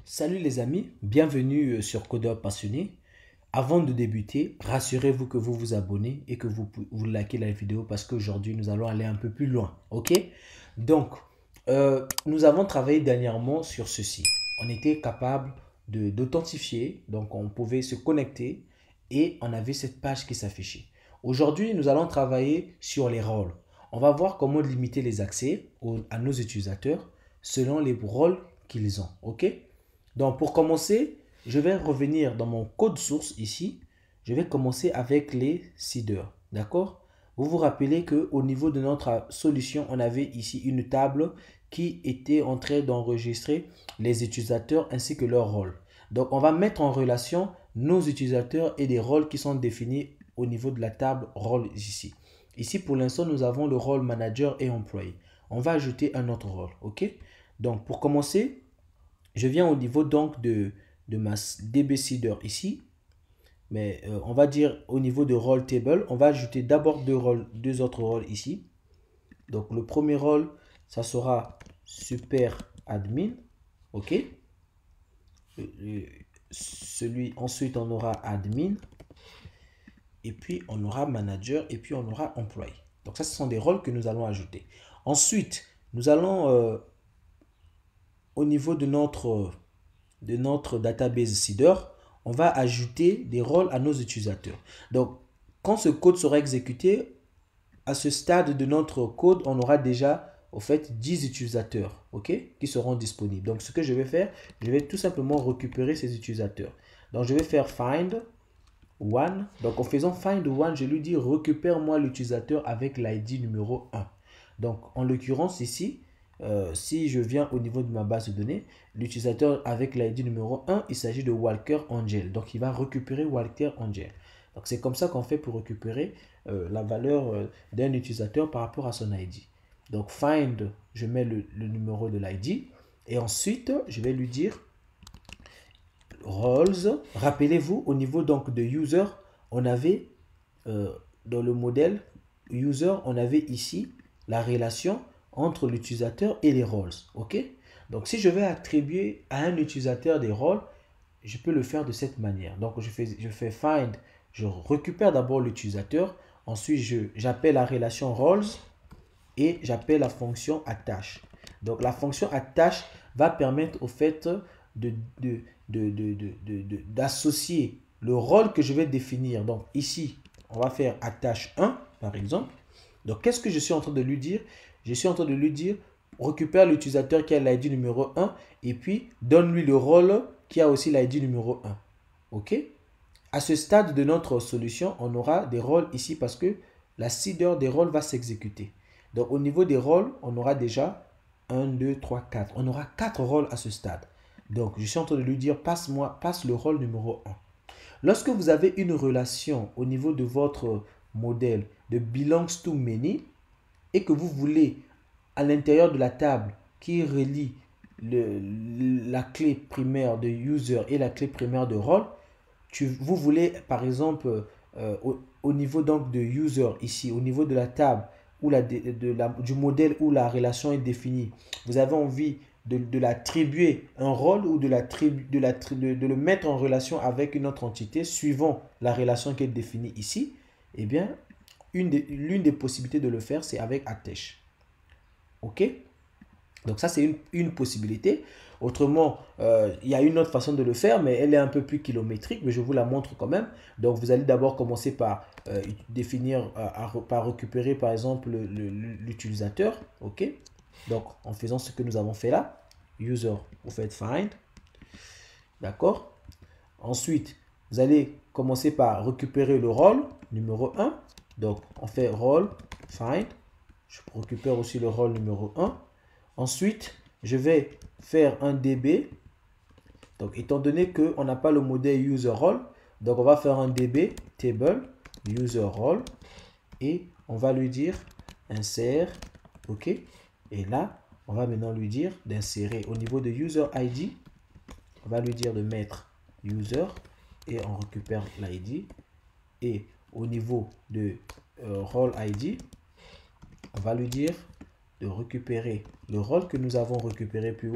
Salut les amis, bienvenue sur Codeur Passionné. Avant de débuter, rassurez-vous que vous vous abonnez et que vous likez la vidéo parce qu'aujourd'hui nous allons aller un peu plus loin. Ok? Donc, nous avons travaillé dernièrement sur ceci. On était capable d'authentifier, donc on pouvait se connecter et on avait cette page qui s'affichait. Aujourd'hui, nous allons travailler sur les rôles. On va voir comment limiter les accès à nos utilisateurs selon les rôles qu'ils ont. Ok? Donc, pour commencer, je vais revenir dans mon code source ici. Je vais commencer avec les seeders. D'accord? Vous vous rappelez qu'au niveau de notre solution, on avait ici une table qui était en train d'enregistrer les utilisateurs ainsi que leur rôle. Donc, on va mettre en relation nos utilisateurs et des rôles qui sont définis au niveau de la table rôle ici. Ici, pour l'instant, nous avons le rôle manager et employé. On va ajouter un autre rôle. OK? Donc, pour commencer, je viens au niveau donc de ma DB Seeder ici. Mais on va dire au niveau de role table, on va ajouter d'abord deux autres rôles ici. Donc le premier rôle, ça sera super admin. OK. Ensuite, on aura admin. Et puis, on aura manager. Et puis, on aura employé. Donc ça, ce sont des rôles que nous allons ajouter. Ensuite, nous allons au niveau de notre database seeder, on va ajouter des rôles à nos utilisateurs. Donc, quand ce code sera exécuté, à ce stade de notre code, on aura déjà, au fait, 10 utilisateurs, ok, qui seront disponibles. Donc, ce que je vais faire, je vais tout simplement récupérer ces utilisateurs. Donc, je vais faire find one. Donc, en faisant find one, je lui dis récupère-moi l'utilisateur avec l'ID numéro 1. Donc, en l'occurrence ici, si je viens au niveau de ma base de données, l'utilisateur avec l'ID numéro 1, il s'agit de Walker Angel. Donc, il va récupérer Walker Angel. Donc, c'est comme ça qu'on fait pour récupérer la valeur d'un utilisateur par rapport à son ID. Donc, find, je mets le numéro de l'ID. Et ensuite, je vais lui dire roles. Rappelez-vous, au niveau donc de user, on avait dans le modèle user, on avait ici la relation entre l'utilisateur et les roles. OK? Donc, si je vais attribuer à un utilisateur des rôles, je peux le faire de cette manière. Donc, je fais find, je récupère d'abord l'utilisateur. Ensuite, j'appelle la relation roles et j'appelle la fonction attache. Donc, la fonction attache va permettre au fait d'associer le rôle que je vais définir. Donc, ici, on va faire attache 1, par exemple. Donc, qu'est-ce que je suis en train de lui dire? Je suis en train de lui dire, récupère l'utilisateur qui a l'ID numéro 1 et puis donne-lui le rôle qui a aussi l'ID numéro 1. OK? À ce stade de notre solution, on aura des rôles ici parce que la seeder des rôles va s'exécuter. Donc, au niveau des rôles, on aura déjà 1, 2, 3, 4. On aura 4 rôles à ce stade. Donc, je suis en train de lui dire, passe le rôle numéro 1. Lorsque vous avez une relation au niveau de votre modèle de belongs to many et que vous voulez à l'intérieur de la table qui relie la clé primaire de user et la clé primaire de rôle, vous voulez par exemple au niveau donc de user ici, au niveau de la table où du modèle où la relation est définie, vous avez envie de l'attribuer un rôle ou de le mettre en relation avec une autre entité suivant la relation qui est définie ici, eh bien, l'une des possibilités de le faire, c'est avec attach. OK? Donc ça, c'est une possibilité. Autrement, il y a une autre façon de le faire, mais elle est un peu plus kilométrique, mais je vous la montre quand même. Donc vous allez d'abord commencer par définir, par récupérer par exemple l'utilisateur. OK? Donc en faisant ce que nous avons fait là, user, vous faites find. D'accord? Ensuite, vous allez commencer par récupérer le rôle numéro 1. Donc on fait rôle, find. Je récupère aussi le rôle numéro 1. Ensuite, je vais faire un DB. Donc, étant donné qu'on n'a pas le modèle user role, donc on va faire un DB table user role et on va lui dire insert. OK. Et là, on va maintenant lui dire d'insérer au niveau de user ID. On va lui dire de mettre user et on récupère l'ID. Et au niveau de role ID, on va lui dire de récupérer le rôle que nous avons récupéré plus haut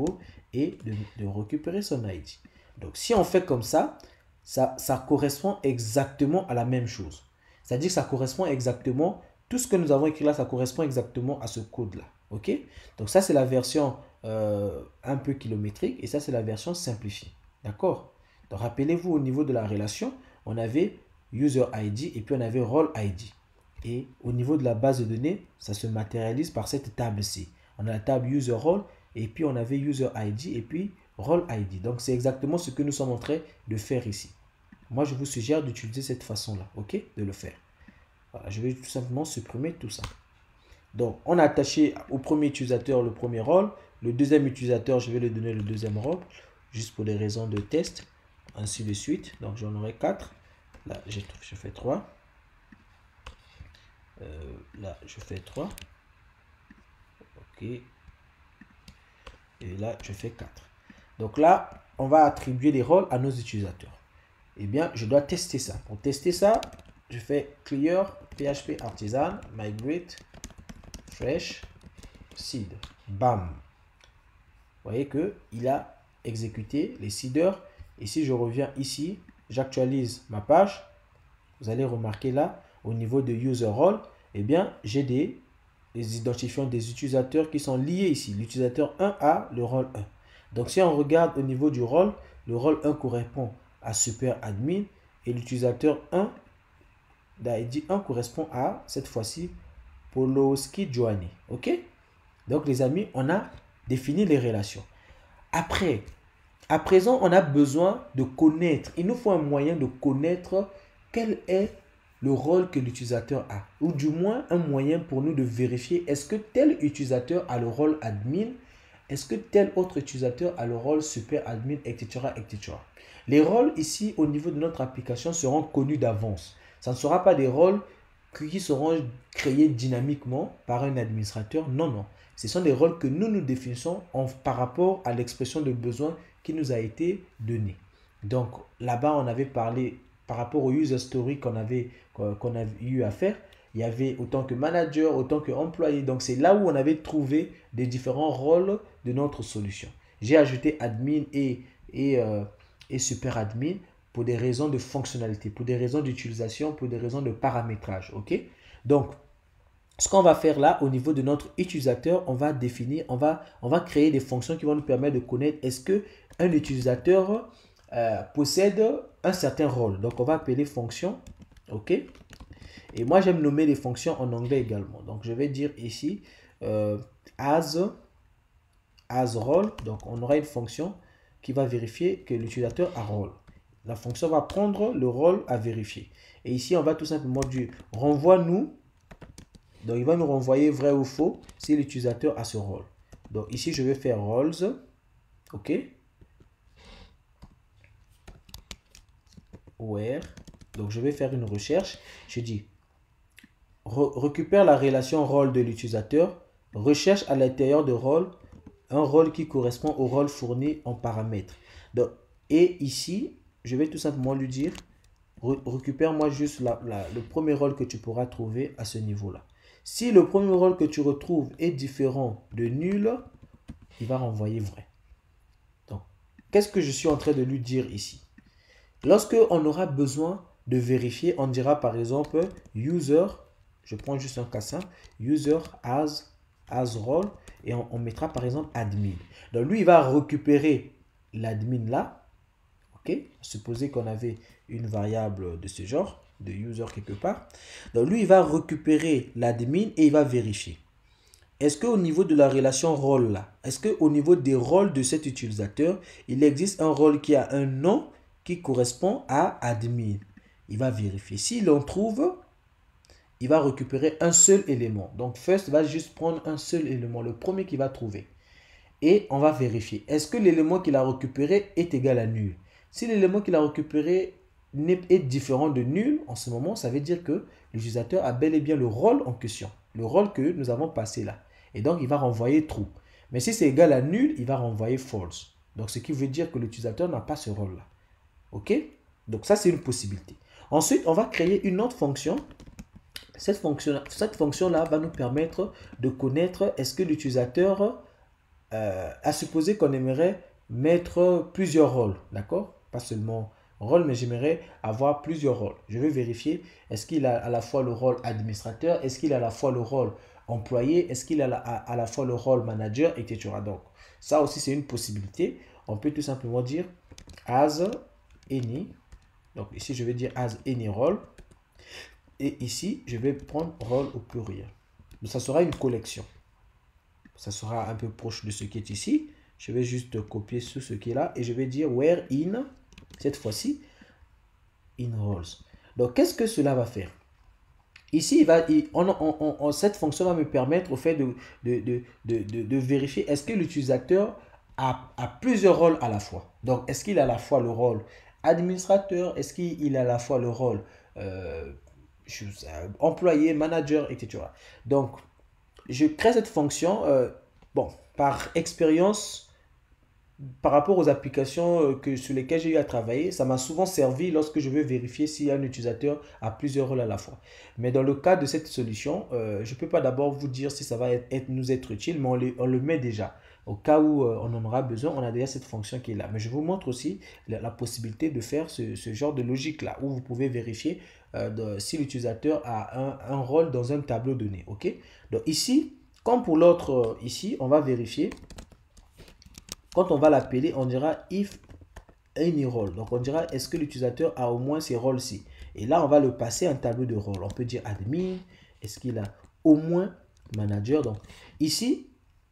et de récupérer son ID. Donc, si on fait comme ça, ça correspond exactement à la même chose. C'est-à-dire que ça correspond exactement, tout ce que nous avons écrit là, ça correspond exactement à ce code-là. OK? Donc, ça, c'est la version un peu kilométrique et ça, c'est la version simplifiée. D'accord? Donc, rappelez-vous, au niveau de la relation, on avait user ID et puis on avait role ID. Et au niveau de la base de données, ça se matérialise par cette table-ci. On a la table user role et puis on avait user ID et puis role ID. Donc, c'est exactement ce que nous sommes en train de faire ici. Moi, je vous suggère d'utiliser cette façon-là, ok, de le faire. Voilà, je vais tout simplement supprimer tout ça. Donc, on a attaché au premier utilisateur le premier rôle. Le deuxième utilisateur, je vais lui donner le deuxième rôle, juste pour des raisons de test, ainsi de suite. Donc, j'en aurai 4. Là, je fais 3. Là, je fais 3. Ok. Et là, je fais 4. Donc là, on va attribuer les rôles à nos utilisateurs. Eh bien, je dois tester ça. Pour tester ça, je fais clear php artisan migrate fresh seed. Bam. Vous voyez qu'il a exécuté les seeders. Et si je reviens ici, j'actualise ma page. Vous allez remarquer là, au niveau de user role, eh bien, j'ai des identifiants des utilisateurs qui sont liés ici. L'utilisateur 1 a le rôle 1. Donc, si on regarde au niveau du rôle, le rôle 1 correspond à super admin et l'utilisateur 1 d'ID 1 correspond à, cette fois-ci, Poloski Joanny. OK? Donc, les amis, on a défini les relations. Après, à présent, on a besoin de connaître. Il nous faut un moyen de connaître quel est le rôle que l'utilisateur a. Ou du moins, un moyen pour nous de vérifier est-ce que tel utilisateur a le rôle admin, est-ce que tel autre utilisateur a le rôle super admin, etc., etc. Les rôles ici, au niveau de notre application, seront connus d'avance. Ça ne sera pas des rôles qui seront créés dynamiquement par un administrateur. Non, non. Ce sont des rôles que nous définissons par rapport à l'expression de besoin qui nous a été donnée. Donc, là-bas, on avait parlé par rapport au user story qu'on a eu à faire. Il y avait autant que manager, autant que employé. Donc, c'est là où on avait trouvé des différents rôles de notre solution. J'ai ajouté admin et super admin pour des raisons de fonctionnalité, pour des raisons d'utilisation, pour des raisons de paramétrage. OK? Donc, ce qu'on va faire là, au niveau de notre utilisateur, on va définir, on va créer des fonctions qui vont nous permettre de connaître est-ce qu'un utilisateur possède un certain rôle. Donc, on va appeler fonction. OK? Et moi, j'aime nommer les fonctions en anglais également. Donc, je vais dire ici as role. Donc, on aura une fonction qui va vérifier que l'utilisateur a rôle. La fonction va prendre le rôle à vérifier. Et ici, on va tout simplement dire renvoie-nous. Donc, il va nous renvoyer vrai ou faux si l'utilisateur a ce rôle. Donc, ici, je vais faire roles. OK. Where. Donc, je vais faire une recherche. Je dis récupère la relation rôle de l'utilisateur. Recherche à l'intérieur de rôle un rôle qui correspond au rôle fourni en paramètres. Donc, et ici, je vais tout simplement lui dire récupère-moi juste le premier rôle que tu pourras trouver à ce niveau-là. Si le premier rôle que tu retrouves est différent de nul, il va renvoyer vrai. Donc, qu'est-ce que je suis en train de lui dire ici? Lorsque on aura besoin de vérifier, on dira par exemple user, je prends juste un cas simple, user as role et on mettra par exemple admin. Donc, lui, il va récupérer l'admin là. OK? Supposez qu'on avait une variable de ce genre, de user quelque part. Donc, lui, il va récupérer l'admin et il va vérifier. Est-ce qu'au niveau de la relation rôle là, est-ce qu'au niveau des rôles de cet utilisateur, il existe un rôle qui a un nom qui correspond à admin? Il va vérifier. S'il en trouve, il va récupérer un seul élément. Donc, first va juste prendre un seul élément, le premier qu'il va trouver. Et on va vérifier. Est-ce que l'élément qu'il a récupéré est égal à nul? Si l'élément qu'il a récupéré est différent de nul, en ce moment, ça veut dire que l'utilisateur a bel et bien le rôle en question. Le rôle que nous avons passé là. Et donc, il va renvoyer true. Mais si c'est égal à nul, il va renvoyer false. Donc, ce qui veut dire que l'utilisateur n'a pas ce rôle-là. OK? Donc, ça, c'est une possibilité. Ensuite, on va créer une autre fonction. Cette fonction-là va nous permettre de connaître est-ce que l'utilisateur à supposer qu'on aimerait mettre plusieurs rôles, d'accord? Pas seulement rôle, mais j'aimerais avoir plusieurs rôles. Je vais vérifier, est-ce qu'il a à la fois le rôle administrateur, est-ce qu'il a à la fois le rôle employé, est-ce qu'il a à la fois le rôle manager, etc. Donc, ça aussi, c'est une possibilité. On peut tout simplement dire as any. Donc, ici, je vais dire as any role. Et ici, je vais prendre rôle au pluriel. Donc, ça sera une collection. Ça sera un peu proche de ce qui est ici. Je vais juste copier ce qui est là et je vais dire where in, cette fois-ci, in roles. Donc, qu'est-ce que cela va faire? Ici, cette fonction va me permettre au fait de vérifier est-ce que l'utilisateur a plusieurs rôles à la fois. Donc, est-ce qu'il a à la fois le rôle administrateur, est-ce qu'il a à la fois le rôle euh, employé, manager, etc. Donc, je crée cette fonction, bon, par expérience, par rapport aux applications sur lesquelles j'ai eu à travailler, ça m'a souvent servi lorsque je veux vérifier si un utilisateur a plusieurs rôles à la fois. Mais dans le cas de cette solution, je ne peux pas d'abord vous dire si ça va nous être utile, mais on le met déjà. Au cas où on en aura besoin, on a déjà cette fonction qui est là. Mais je vous montre aussi la possibilité de faire ce genre de logique-là, où vous pouvez vérifier si l'utilisateur a un rôle dans un tableau donné. Ok? Donc ici, comme pour l'autre ici, on va vérifier. Quand on va l'appeler, on dira if any role. Donc on dira est-ce que l'utilisateur a au moins ces rôles-ci. Et là, on va le passer un tableau de rôle. On peut dire admin. Est-ce qu'il a au moins manager. Donc ici,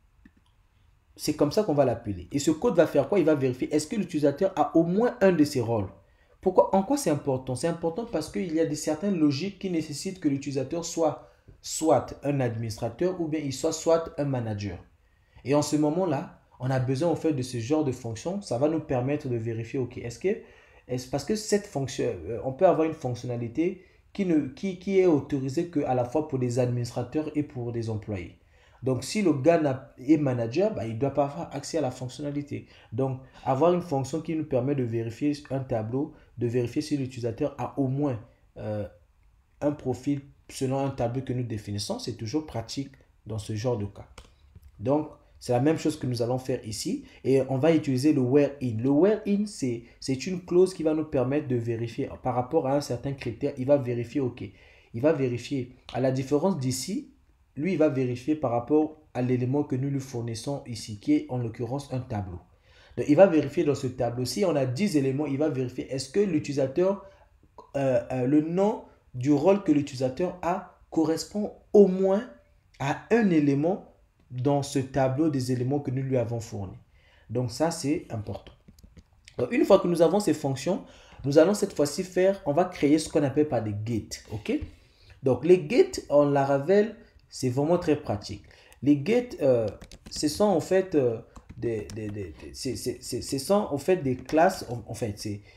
c'est comme ça qu'on va l'appeler. Et ce code va faire quoi? Il va vérifier est-ce que l'utilisateur a au moins un de ces rôles. Pourquoi? En quoi c'est important? C'est important parce qu'il y a certaines logiques qui nécessitent que l'utilisateur soit un administrateur ou bien il soit un manager. Et en ce moment-là, on a besoin en fait de ce genre de fonction. Ça va nous permettre de vérifier, ok, parce que cette fonction, on peut avoir une fonctionnalité qui est autorisée que à la fois pour des administrateurs et pour des employés. Donc, si le gars est manager, bah, il ne doit pas avoir accès à la fonctionnalité. Donc, avoir une fonction qui nous permet de vérifier un tableau, de vérifier si l'utilisateur a au moins euh, un profil selon un tableau que nous définissons, c'est toujours pratique dans ce genre de cas. Donc, c'est la même chose que nous allons faire ici. Et on va utiliser le where in. Le where in, c'est une clause qui va nous permettre de vérifier par rapport à un certain critère. Il va vérifier, ok. Il va vérifier, à la différence d'ici, lui, il va vérifier par rapport à l'élément que nous lui fournissons ici, qui est en l'occurrence un tableau. Donc, il va vérifier dans ce tableau. Si on a 10 éléments, il va vérifier est-ce que l'utilisateur, le nom du rôle que l'utilisateur a correspond au moins à un élément dans ce tableau des éléments que nous lui avons fournis. Donc ça, c'est important. Donc, une fois que nous avons ces fonctions, nous allons cette fois-ci on va créer ce qu'on appelle par des get. Ok? Donc les get en Laravel, c'est vraiment très pratique. Les get, ce sont en fait des classes. En fait,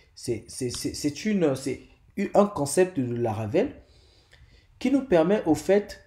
c'est un concept de Laravel qui nous permet au fait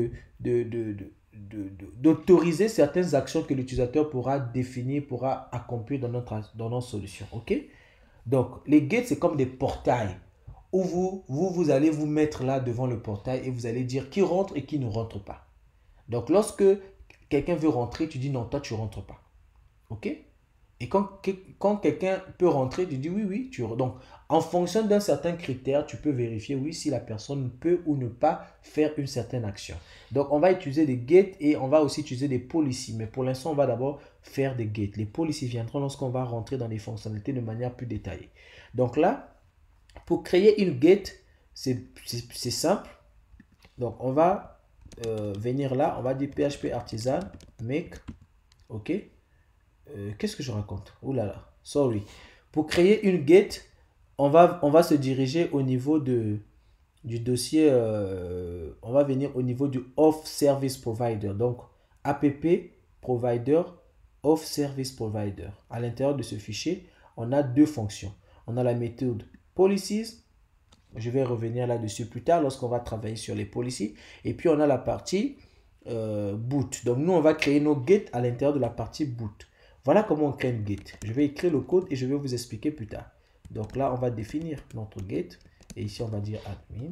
d'autoriser certaines actions que l'utilisateur pourra définir, pourra accomplir dans notre solution. Ok? Donc, les gates, c'est comme des portails où vous allez vous mettre là devant le portail et vous allez dire qui rentre et qui ne rentre pas. Donc, lorsque quelqu'un veut rentrer, tu dis non, toi, tu ne rentres pas. Ok? Et quand quelqu'un peut rentrer, tu dis oui, oui. Donc, en fonction d'un certain critère, tu peux vérifier oui si la personne peut ou ne pas faire une certaine action. Donc, on va utiliser des gates et on va aussi utiliser des policies. Mais pour l'instant, on va d'abord faire des gates. Les policies viendront lorsqu'on va rentrer dans les fonctionnalités de manière plus détaillée. Donc là, pour créer une gate, c'est simple. Donc, on va venir là, on va dire PHP artisan make, ok. Qu'est-ce que je raconte? Ouh là là, sorry. Pour créer une gate, on va se diriger au niveau du dossier. On va venir au niveau du Off Service Provider. Donc, app provider, Off Service Provider. À l'intérieur de ce fichier, on a deux fonctions. On a la méthode policies. Je vais revenir là-dessus plus tard lorsqu'on va travailler sur les policies. Et puis, on a la partie boot. Donc, nous, on va créer nos gates à l'intérieur de la partie boot. Voilà comment on crée une gate. Je vais écrire le code et je vais vous expliquer plus tard. Donc là, on va définir notre gate. Et ici, on va dire admin.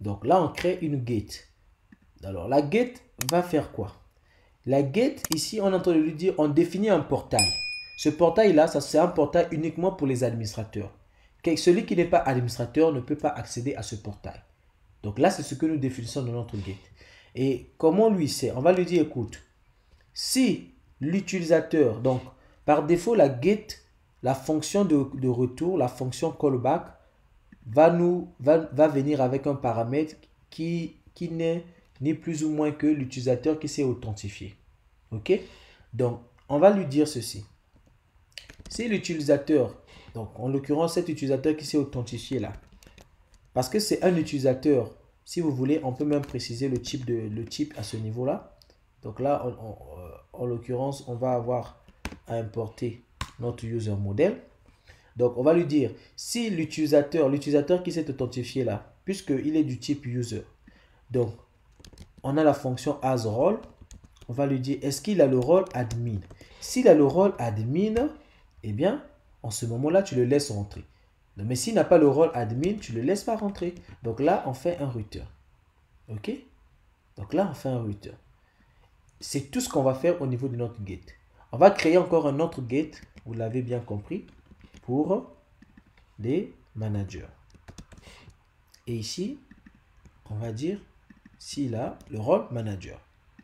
Donc là, on crée une gate. Alors, la gate va faire quoi? La gate, ici, on est en train de lui dire, on définit un portail. Ce portail-là, c'est un portail uniquement pour les administrateurs. Celui qui n'est pas administrateur ne peut pas accéder à ce portail. Donc là, c'est ce que nous définissons dans notre gate. Et comment lui sait? On va lui dire, écoute, si l'utilisateur, donc par défaut, la gate, la fonction de retour, la fonction callback, va venir avec un paramètre qui n'est ni plus ou moins que l'utilisateur qui s'est authentifié. OK? Donc, on va lui dire ceci. Si l'utilisateur, donc en l'occurrence cet utilisateur qui s'est authentifié là, parce que c'est un utilisateur, si vous voulez, on peut même préciser le type à ce niveau-là. Donc là, en l'occurrence, on va avoir à importer notre user model. Donc, on va lui dire, si l'utilisateur qui s'est authentifié là, puisqu'il est du type user, donc, on a la fonction asRole, on va lui dire, est-ce qu'il a le rôle admin? S'il a le rôle admin, eh bien, en ce moment-là, tu le laisses rentrer. Mais s'il n'a pas le rôle admin, tu ne le laisses pas rentrer. Donc là, on fait un return. OK? Donc là, on fait un return. C'est tout ce qu'on va faire au niveau de notre gate. On va créer encore un autre gate, vous l'avez bien compris, pour les managers. Et ici, on va dire s'il a le rôle manager.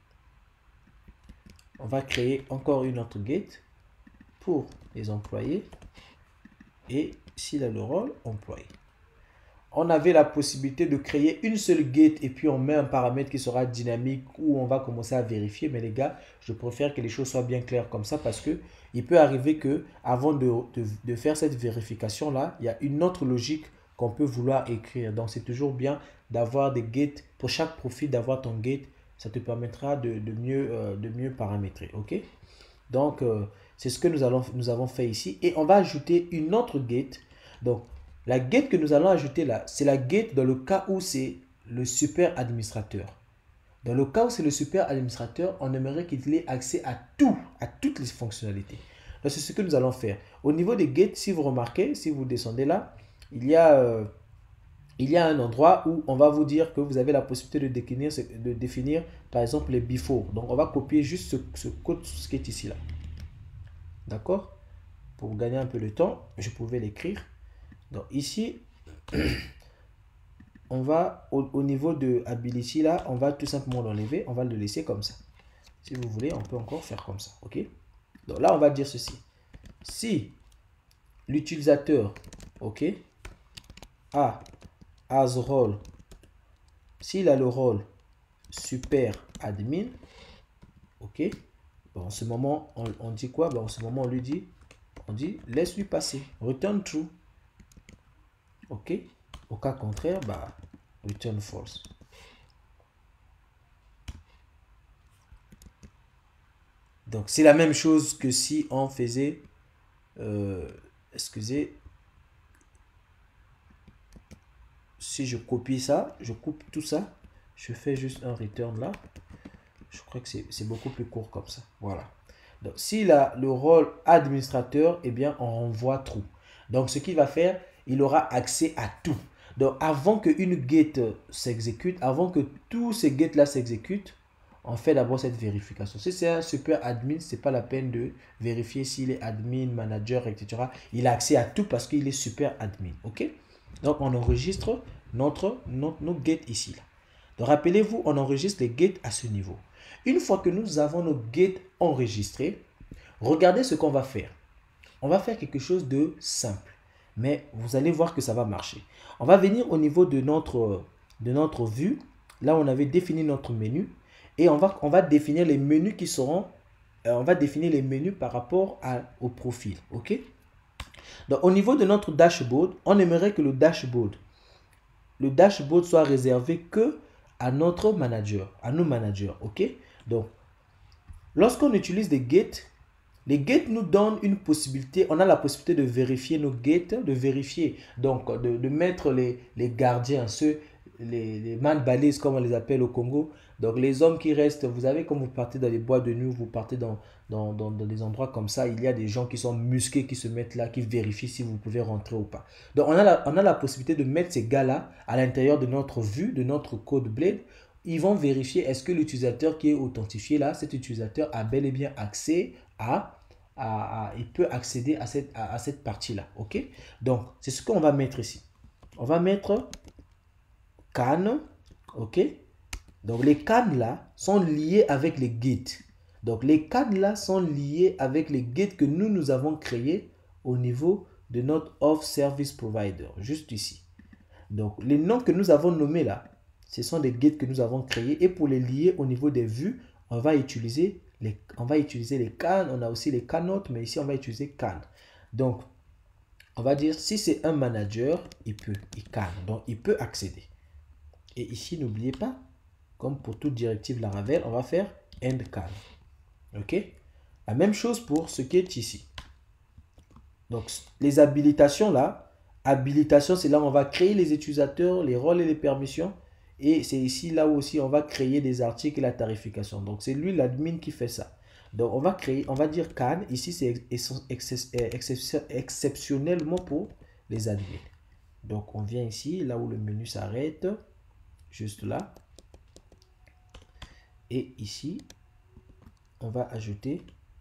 On va créer encore une autre gate pour les employés et s'il a le rôle employé. On avait la possibilité de créer une seule gate et puis on met un paramètre qui sera dynamique où on va commencer à vérifier. Mais les gars, je préfère que les choses soient bien claires comme ça parce que il peut arriver que avant de faire cette vérification là, il y a une autre logique qu'on peut vouloir écrire. Donc c'est toujours bien d'avoir des gates pour chaque profil, d'avoir ton gate. Ça te permettra de mieux paramétrer. OK? Donc c'est ce que nous avons fait ici et on va ajouter une autre gate. Donc la gate que nous allons ajouter là, c'est la gate dans le cas où c'est le super administrateur. Dans le cas où c'est le super administrateur, on aimerait qu'il ait accès à toutes les fonctionnalités. Donc c'est ce que nous allons faire. Au niveau des gates, si vous remarquez, si vous descendez là, il y a un endroit où on va vous dire que vous avez la possibilité de définir par exemple les before. Donc on va copier juste ce code qui est ici là. D'accord? Pour gagner un peu de temps, je pouvais l'écrire. Donc ici, on va au niveau de ability là, on va tout simplement l'enlever, on va le laisser comme ça. Si vous voulez, on peut encore faire comme ça. OK? Donc là, on va dire ceci. Si l'utilisateur, OK, a as role, s'il a le rôle super admin, OK, bon, en ce moment, on dit quoi? Bon, en ce moment, on dit laisse lui passer, return true. OK. Au cas contraire, bah, return false. Donc, c'est la même chose que si on faisait, excusez, si je copie ça, je coupe tout ça, je fais juste un return là. Je crois que c'est beaucoup plus court comme ça. Voilà. Donc, s'il a le rôle administrateur, eh bien, on renvoie true. Donc, ce qu'il va faire, il aura accès à tout. Donc, avant qu'une gate s'exécute, avant que tous ces gates-là s'exécutent, on fait d'abord cette vérification. Si c'est un super admin, ce n'est pas la peine de vérifier s'il est admin, manager, etc. Il a accès à tout parce qu'il est super admin. OK? Donc, on enregistre nos gates ici. Là. Donc, rappelez-vous, on enregistre les gates à ce niveau. Une fois que nous avons nos gates enregistrés, regardez ce qu'on va faire. On va faire quelque chose de simple. Mais vous allez voir que ça va marcher. On va venir au niveau de notre vue. Là, on avait défini notre menu. Et on va définir les menus qui seront... on va définir les menus par rapport au profil. OK? Donc, au niveau de notre dashboard, on aimerait que le dashboard soit réservé que à notre manager, à nos managers. OK? Donc, lorsqu'on utilise des gates, les gates nous donnent une possibilité, on a la possibilité de vérifier nos gates, de vérifier, donc de mettre les gardiens, les man balises, comme on les appelle au Congo. Donc les hommes qui restent, vous savez, quand vous partez dans les bois de nuit, vous partez dans des endroits comme ça, il y a des gens qui sont musqués, qui se mettent là, qui vérifient si vous pouvez rentrer ou pas. Donc on a la possibilité de mettre ces gars-là à l'intérieur de notre vue, de notre code Blade. Ils vont vérifier est-ce que l'utilisateur qui est authentifié là, cet utilisateur a bel et bien accès il peut accéder à cette partie-là. OK? Donc, c'est ce qu'on va mettre ici. On va mettre can. OK? Donc, les cannes là sont liés avec les gates. Donc, les cannes là sont liés avec les gates que nous avons créés au niveau de notre Off Service Provider, juste ici. Donc, les noms que nous avons nommés là, ce sont des gates que nous avons créés. Et pour les lier au niveau des vues, on va utiliser les cannes. On a aussi les canotes, mais ici, on va utiliser can. Donc, on va dire, si c'est un manager, il can. Donc, il peut accéder. Et ici, n'oubliez pas, comme pour toute directive Laravel, on va faire end can. OK? La même chose pour ce qui est ici. Donc, les habilitations là, habilitation, c'est là où on va créer les utilisateurs, les rôles et les permissions. Et c'est ici, là où aussi, on va créer des articles et la tarification. Donc, c'est lui, l'admin, qui fait ça. Donc, on va dire can. Ici, c'est exceptionnellement pour les admins. Donc, on vient ici, là où le menu s'arrête. Juste là. Et ici, on va ajouter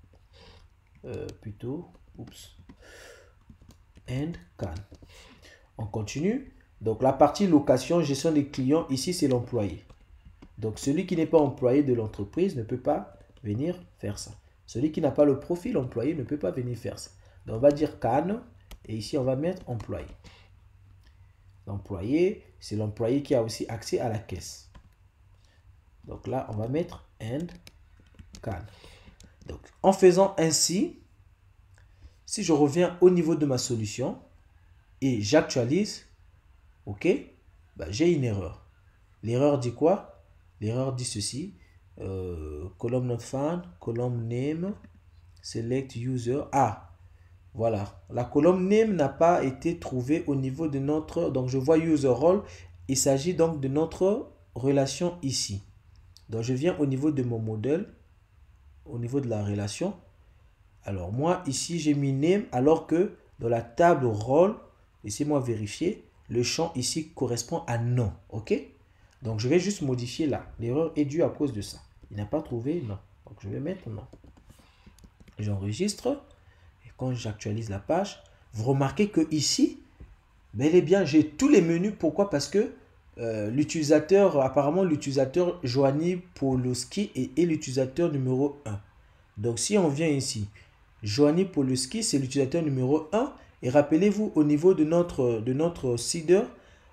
and can. On continue. Donc, la partie location, gestion des clients, ici, c'est l'employé. Donc, celui qui n'est pas employé de l'entreprise ne peut pas venir faire ça. Celui qui n'a pas le profil employé ne peut pas venir faire ça. Donc, on va dire can. Et ici, on va mettre employé. L'employé, c'est l'employé qui a aussi accès à la caisse. Donc là, on va mettre and can. Donc, en faisant ainsi, si je reviens au niveau de ma solution et j'actualise, OK, bah, j'ai une erreur. L'erreur dit quoi? L'erreur dit ceci. Column not found, column name, select user. Ah, voilà. La colonne name n'a pas été trouvée au niveau de notre... Donc, je vois user role. Il s'agit donc de notre relation ici. Donc, je viens au niveau de mon modèle, au niveau de la relation. Alors, moi, ici, j'ai mis name, alors que dans la table role, laissez-moi vérifier, le champ ici correspond à non. OK? Donc, je vais juste modifier là. L'erreur est due à cause de ça. Il n'a pas trouvé non. Donc, je vais mettre non. J'enregistre. Et quand j'actualise la page, vous remarquez que ici, bel et bien, j'ai tous les menus. Pourquoi? Parce que l'utilisateur, apparemment, l'utilisateur Joanny Poloski est l'utilisateur numéro 1. Donc, si on vient ici, Joanny Poloski, c'est l'utilisateur numéro 1. Et rappelez-vous, au niveau de notre seeder,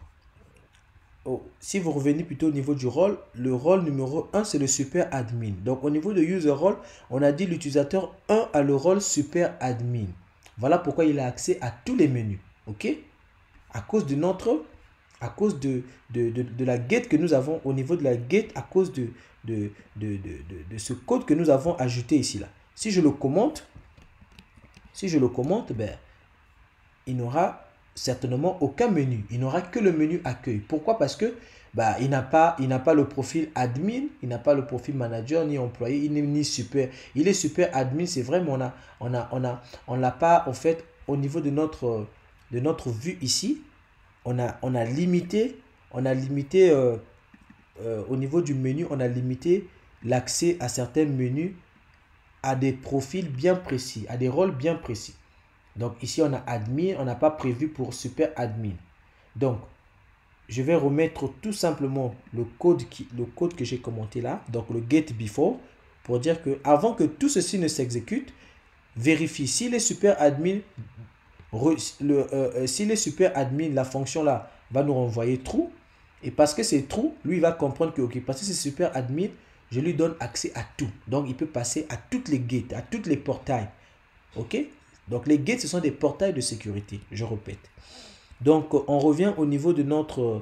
si vous revenez plutôt au niveau du rôle, le rôle numéro 1, c'est le super admin. Donc, au niveau de user role, on a dit l'utilisateur 1 a le rôle super admin. Voilà pourquoi il a accès à tous les menus. OK? À cause de la get que nous avons au niveau de la get, à cause de ce code que nous avons ajouté ici là. Si je le commente, ben, il n'aura certainement aucun menu. Il n'aura que le menu accueil. Pourquoi? Parce que bah, il n'a pas le profil admin, il n'a pas le profil manager ni employé, il n'est ni super. Il est super admin, c'est vrai, mais on l'a pas en fait au niveau de notre vue ici. On a limité au niveau du menu, on a limité l'accès à certains menus à des profils bien précis, à des rôles bien précis. Donc ici, on a admin, on n'a pas prévu pour super admin. Donc, je vais remettre tout simplement le code que j'ai commenté là, donc le get before, pour dire que avant que tout ceci ne s'exécute, vérifie si les super admin, la fonction là va nous renvoyer true. Et parce que c'est true, lui il va comprendre que ok, parce que c'est super admin, je lui donne accès à tout. Donc il peut passer à toutes les gates, à toutes les portails. Ok? Donc les gates, ce sont des portails de sécurité, je répète. Donc on revient au niveau de notre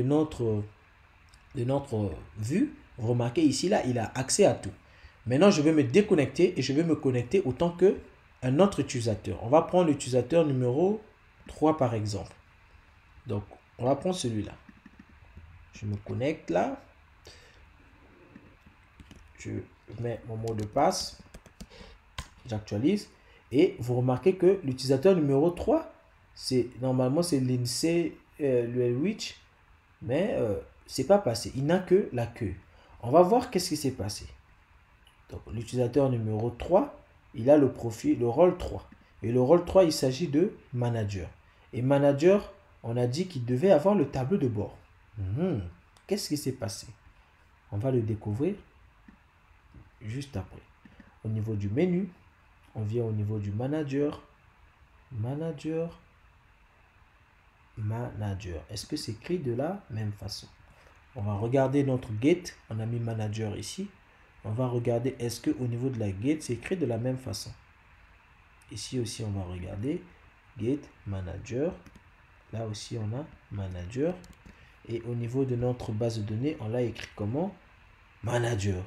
vue. Remarquez ici, là, il a accès à tout. Maintenant, je vais me déconnecter et je vais me connecter autant qu'un autre utilisateur. On va prendre l'utilisateur numéro 3 par exemple. Donc, on va prendre celui-là. Je me connecte là. Je mets mon mot de passe. J'actualise. Et vous remarquez que l'utilisateur numéro 3, normalement c'est l'INSEE Lwelwich, mais c'est pas passé. Il n'a que la queue. On va voir qu'est-ce qui s'est passé. Donc l'utilisateur numéro 3, il a le profil, le rôle 3. Et le rôle 3, il s'agit de manager. Et manager, on a dit qu'il devait avoir le tableau de bord. Qu'est-ce qui s'est passé? On va le découvrir juste après. Au niveau du menu, on vient au niveau du manager. Manager. Est-ce que c'est écrit de la même façon? On va regarder notre gate. On a mis manager ici. On va regarder est-ce que au niveau de la gate, c'est écrit de la même façon. Ici aussi, on va regarder gate manager. Là aussi, on a manager. Et au niveau de notre base de données, on l'a écrit comment? Manager.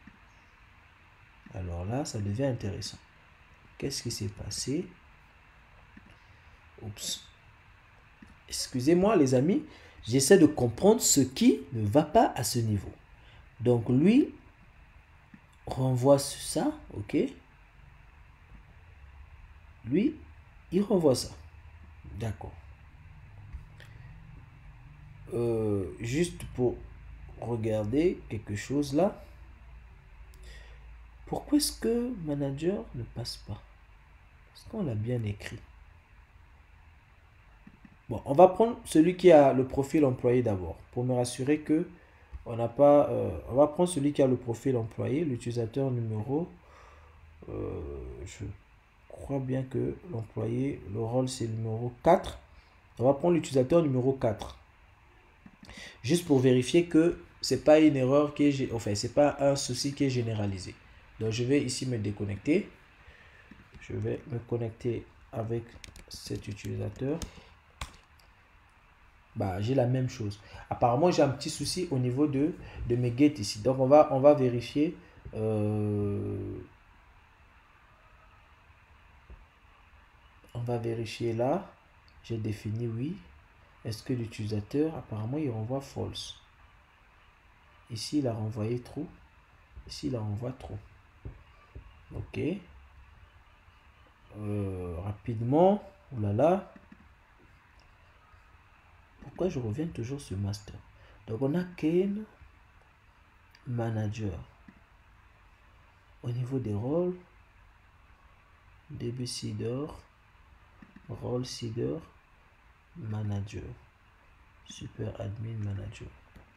Alors là, ça devient intéressant. Qu'est-ce qui s'est passé? Oups. Excusez-moi les amis, j'essaie de comprendre ce qui ne va pas à ce niveau. Donc lui renvoie ça, ok? Lui, il renvoie ça. D'accord. Juste pour regarder quelque chose là. Pourquoi est-ce que manager ne passe pas? Parce qu'on l'a bien écrit. Bon, on va prendre celui qui a le profil employé d'abord. Pour me rassurer que on n'a pas... on va prendre celui qui a le profil employé, l'utilisateur numéro... je crois bien que l'employé, le rôle c'est le numéro 4. On va prendre l'utilisateur numéro 4. Juste pour vérifier que c'est pas une erreur qui est... Enfin, c'est pas un souci qui est généralisé. Donc, je vais ici me déconnecter. Je vais me connecter avec cet utilisateur. Bah, j'ai la même chose. Apparemment, j'ai un petit souci au niveau de mes gates ici. Donc, on va vérifier. On va vérifier là. J'ai défini oui. Est-ce que l'utilisateur, apparemment, il renvoie false. Ici, il a renvoyé true. Ici, il a renvoie true. Ok. Rapidement. Oulala. Pourquoi je reviens toujours sur master? Donc, on a Kane manager. Au niveau des rôles, début seeder, rôle seeder, manager, super admin manager.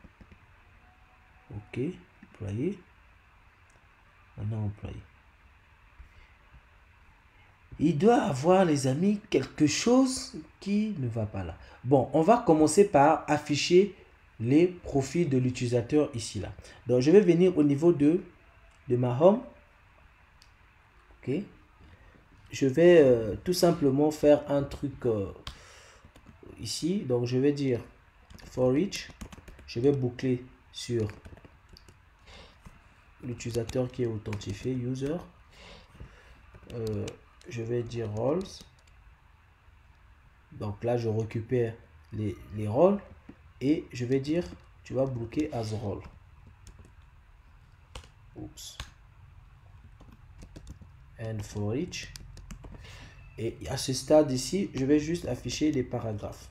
Ok, employé. On a employé. Il doit avoir, les amis, quelque chose qui ne va pas là. Bon, on va commencer par afficher les profils de l'utilisateur ici là. Donc, je vais venir au niveau de ma home. Ok. Je vais tout simplement faire un truc ici. Donc, je vais dire for each. Je vais boucler sur l'utilisateur qui est authentifié, user. Je vais dire roles. Donc là, je récupère les rôles et je vais dire, tu vas bloquer as role. Oups. And for each. Et à ce stade ici, je vais juste afficher les paragraphes.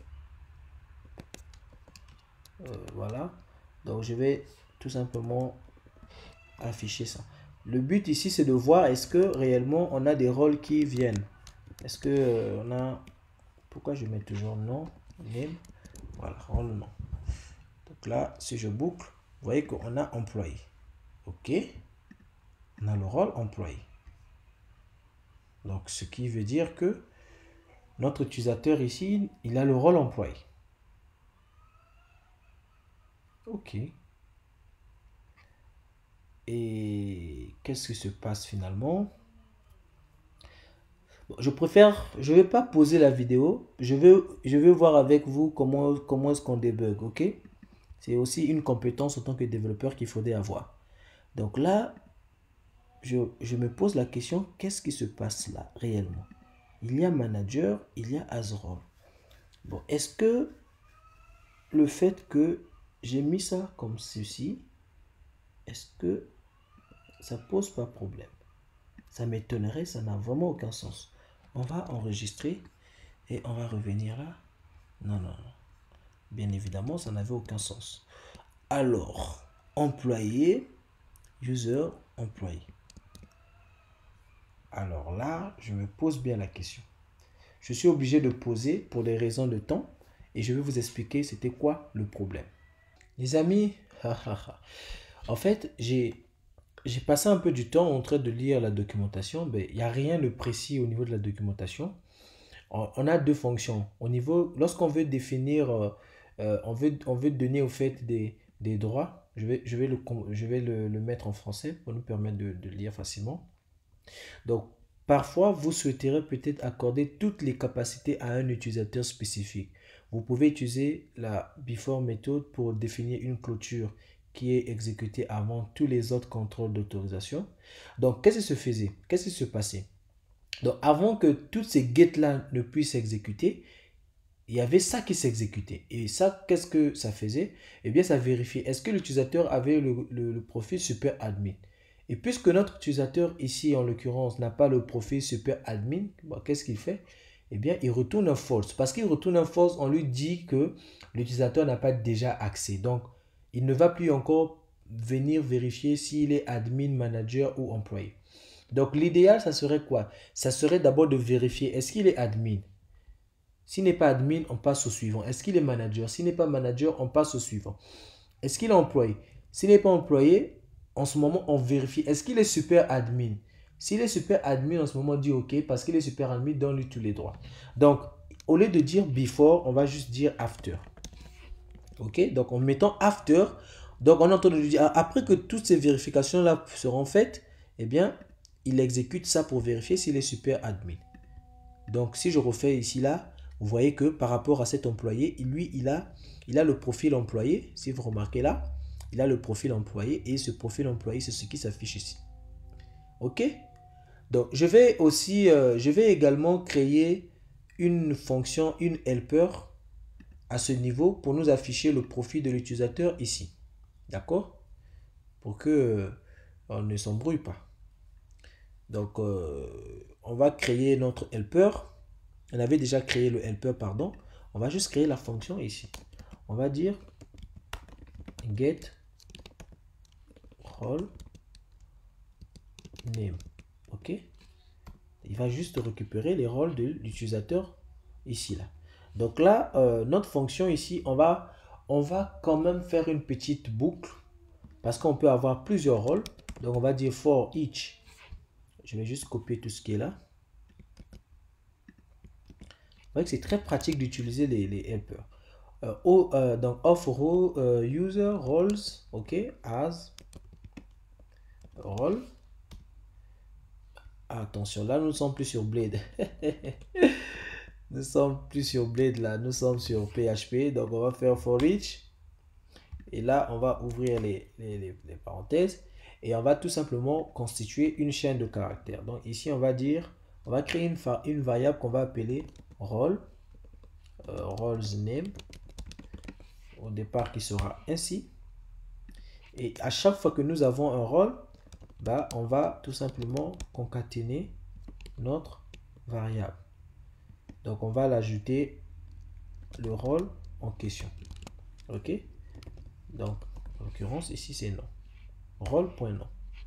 Voilà. Donc je vais tout simplement afficher ça. Le but ici, c'est de voir est-ce que réellement on a des rôles qui viennent. Est-ce que on a... Pourquoi je mets toujours non, name? Voilà, rôle non. Donc là, si je boucle, vous voyez qu'on a employé. Ok. On a le rôle employé. Donc, ce qui veut dire que notre utilisateur ici, il a le rôle employé. Ok. Et qu'est-ce qui se passe finalement? Je préfère, je vais pas poser la vidéo. Je vais voir avec vous comment est-ce qu'on débug, ok? C'est aussi une compétence en tant que développeur qu'il faudrait avoir. Donc là, je me pose la question, qu'est-ce qui se passe là réellement? Il y a manager, il y a as role. Bon, est-ce que le fait que j'ai mis ça comme ceci. Est-ce que ça pose pas problème? Ça m'étonnerait, ça n'a vraiment aucun sens. On va enregistrer et on va revenir là. Non, non, non. Bien évidemment, ça n'avait aucun sens. Alors, employé, user, employé. Alors là, je me pose bien la question. Je suis obligé de poser pour des raisons de temps et je vais vous expliquer c'était quoi le problème. Les amis, en fait, j'ai passé un peu du temps en train de lire la documentation. Mais il n'y a rien de précis au niveau de la documentation. On a deux fonctions. Au niveau, lorsqu'on veut définir, on veut donner au fait des droits. Je vais le mettre en français pour nous permettre de lire facilement. Donc, parfois, vous souhaiterez peut-être accorder toutes les capacités à un utilisateur spécifique. Vous pouvez utiliser la before méthode pour définir une clôture qui est exécutée avant tous les autres contrôles d'autorisation. Donc, qu'est-ce qui se faisait? Qu'est-ce qui se passait? Donc, avant que toutes ces gates-là ne puissent s'exécuter, il y avait ça qui s'exécutait. Et ça, qu'est-ce que ça faisait? Eh bien, ça vérifiait est-ce que l'utilisateur avait le profil super admin. Et puisque notre utilisateur ici, en l'occurrence, n'a pas le profil super admin, bon, qu'est-ce qu'il fait? Eh bien, il retourne un false. Parce qu'il retourne un false, on lui dit que l'utilisateur n'a pas déjà accès. Donc, il ne va plus encore venir vérifier s'il est admin, manager ou employé. Donc, l'idéal, ça serait quoi? Ça serait d'abord de vérifier est-ce qu'il est admin. S'il n'est pas admin, on passe au suivant. Est-ce qu'il est manager? S'il n'est pas manager, on passe au suivant. Est-ce qu'il est employé? S'il n'est pas employé, en ce moment, on vérifie. Est-ce qu'il est super admin? S'il est super admin, en ce moment, on dit OK parce qu'il est super admin, donne-lui tous les droits. Donc, au lieu de dire before, on va juste dire after. OK? Donc, en mettant after, donc on entend lui dire après que toutes ces vérifications-là seront faites, eh bien, il exécute ça pour vérifier s'il est super admin. Donc, si je refais ici, là, vous voyez que par rapport à cet employé, lui, il a le profil employé. Si vous remarquez là, il a le profil employé et ce profil employé, c'est ce qui s'affiche ici. OK? Donc, je vais également créer une fonction, une helper à ce niveau pour nous afficher le profil de l'utilisateur ici. D'accord? Pour que on ne s'embrouille pas. Donc, on va créer notre helper. On avait déjà créé le helper, pardon. On va juste créer la fonction ici. On va dire get role name. OK? Il va juste récupérer les rôles de l'utilisateur ici, là. Donc là, notre fonction ici, on va quand même faire une petite boucle parce qu'on peut avoir plusieurs rôles. Donc on va dire for each. Je vais juste copier tout ce qui est là. Vous voyez que c'est très pratique d'utiliser les helpers. Donc of row user roles, ok, as role. Attention, là nous ne sommes plus sur Blade. Nous sommes plus sur Blade là, nous sommes sur PHP. Donc on va faire for each. Et là on va ouvrir les parenthèses. Et on va tout simplement constituer une chaîne de caractères. Donc ici on va dire, on va créer une variable qu'on va appeler role. Roles name au départ qui sera ainsi, et à chaque fois que nous avons un rôle, bah, on va tout simplement concaténer notre variable. Donc on va l'ajouter le rôle en question. OK? Donc en l'occurrence ici c'est non, rôle.nom.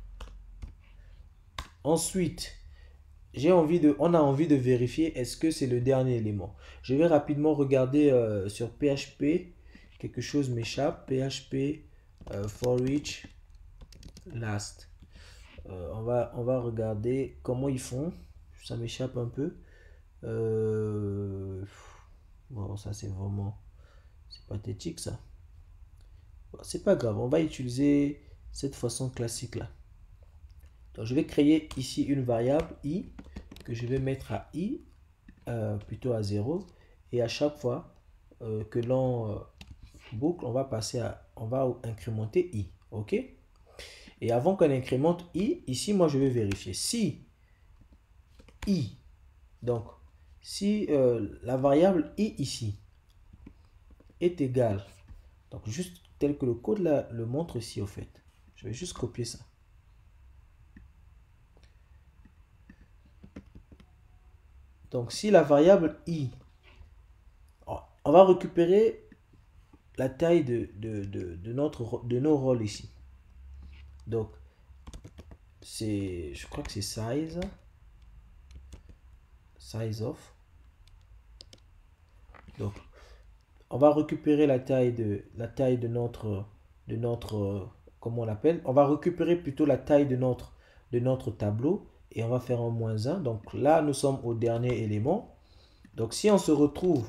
Ensuite on a envie de vérifier est-ce que c'est le dernier élément. Je vais rapidement regarder sur PHP. Quelque chose m'échappe. PHP for each last. On va regarder comment ils font. Ça m'échappe un peu. Bon, ça c'est vraiment... C'est pathétique ça. Bon, c'est pas grave. On va utiliser cette façon classique là. Donc je vais créer ici une variable i que je vais mettre à i, plutôt à 0. Et à chaque fois que l'on boucle, on va incrémenter i. OK? Et avant qu'on incrémente i, ici, moi, je vais vérifier. Si i, donc, si la variable i ici est égale, donc juste tel que le code là, le montre ici au fait. Je vais juste copier ça. Donc si la variable i, on va récupérer la taille de nos rôles ici. Donc je crois que c'est size of. Donc on va récupérer la taille de notre comment on l'appelle, on va récupérer plutôt la taille de notre tableau et on va faire un -1. Donc là nous sommes au dernier élément. Donc si on se retrouve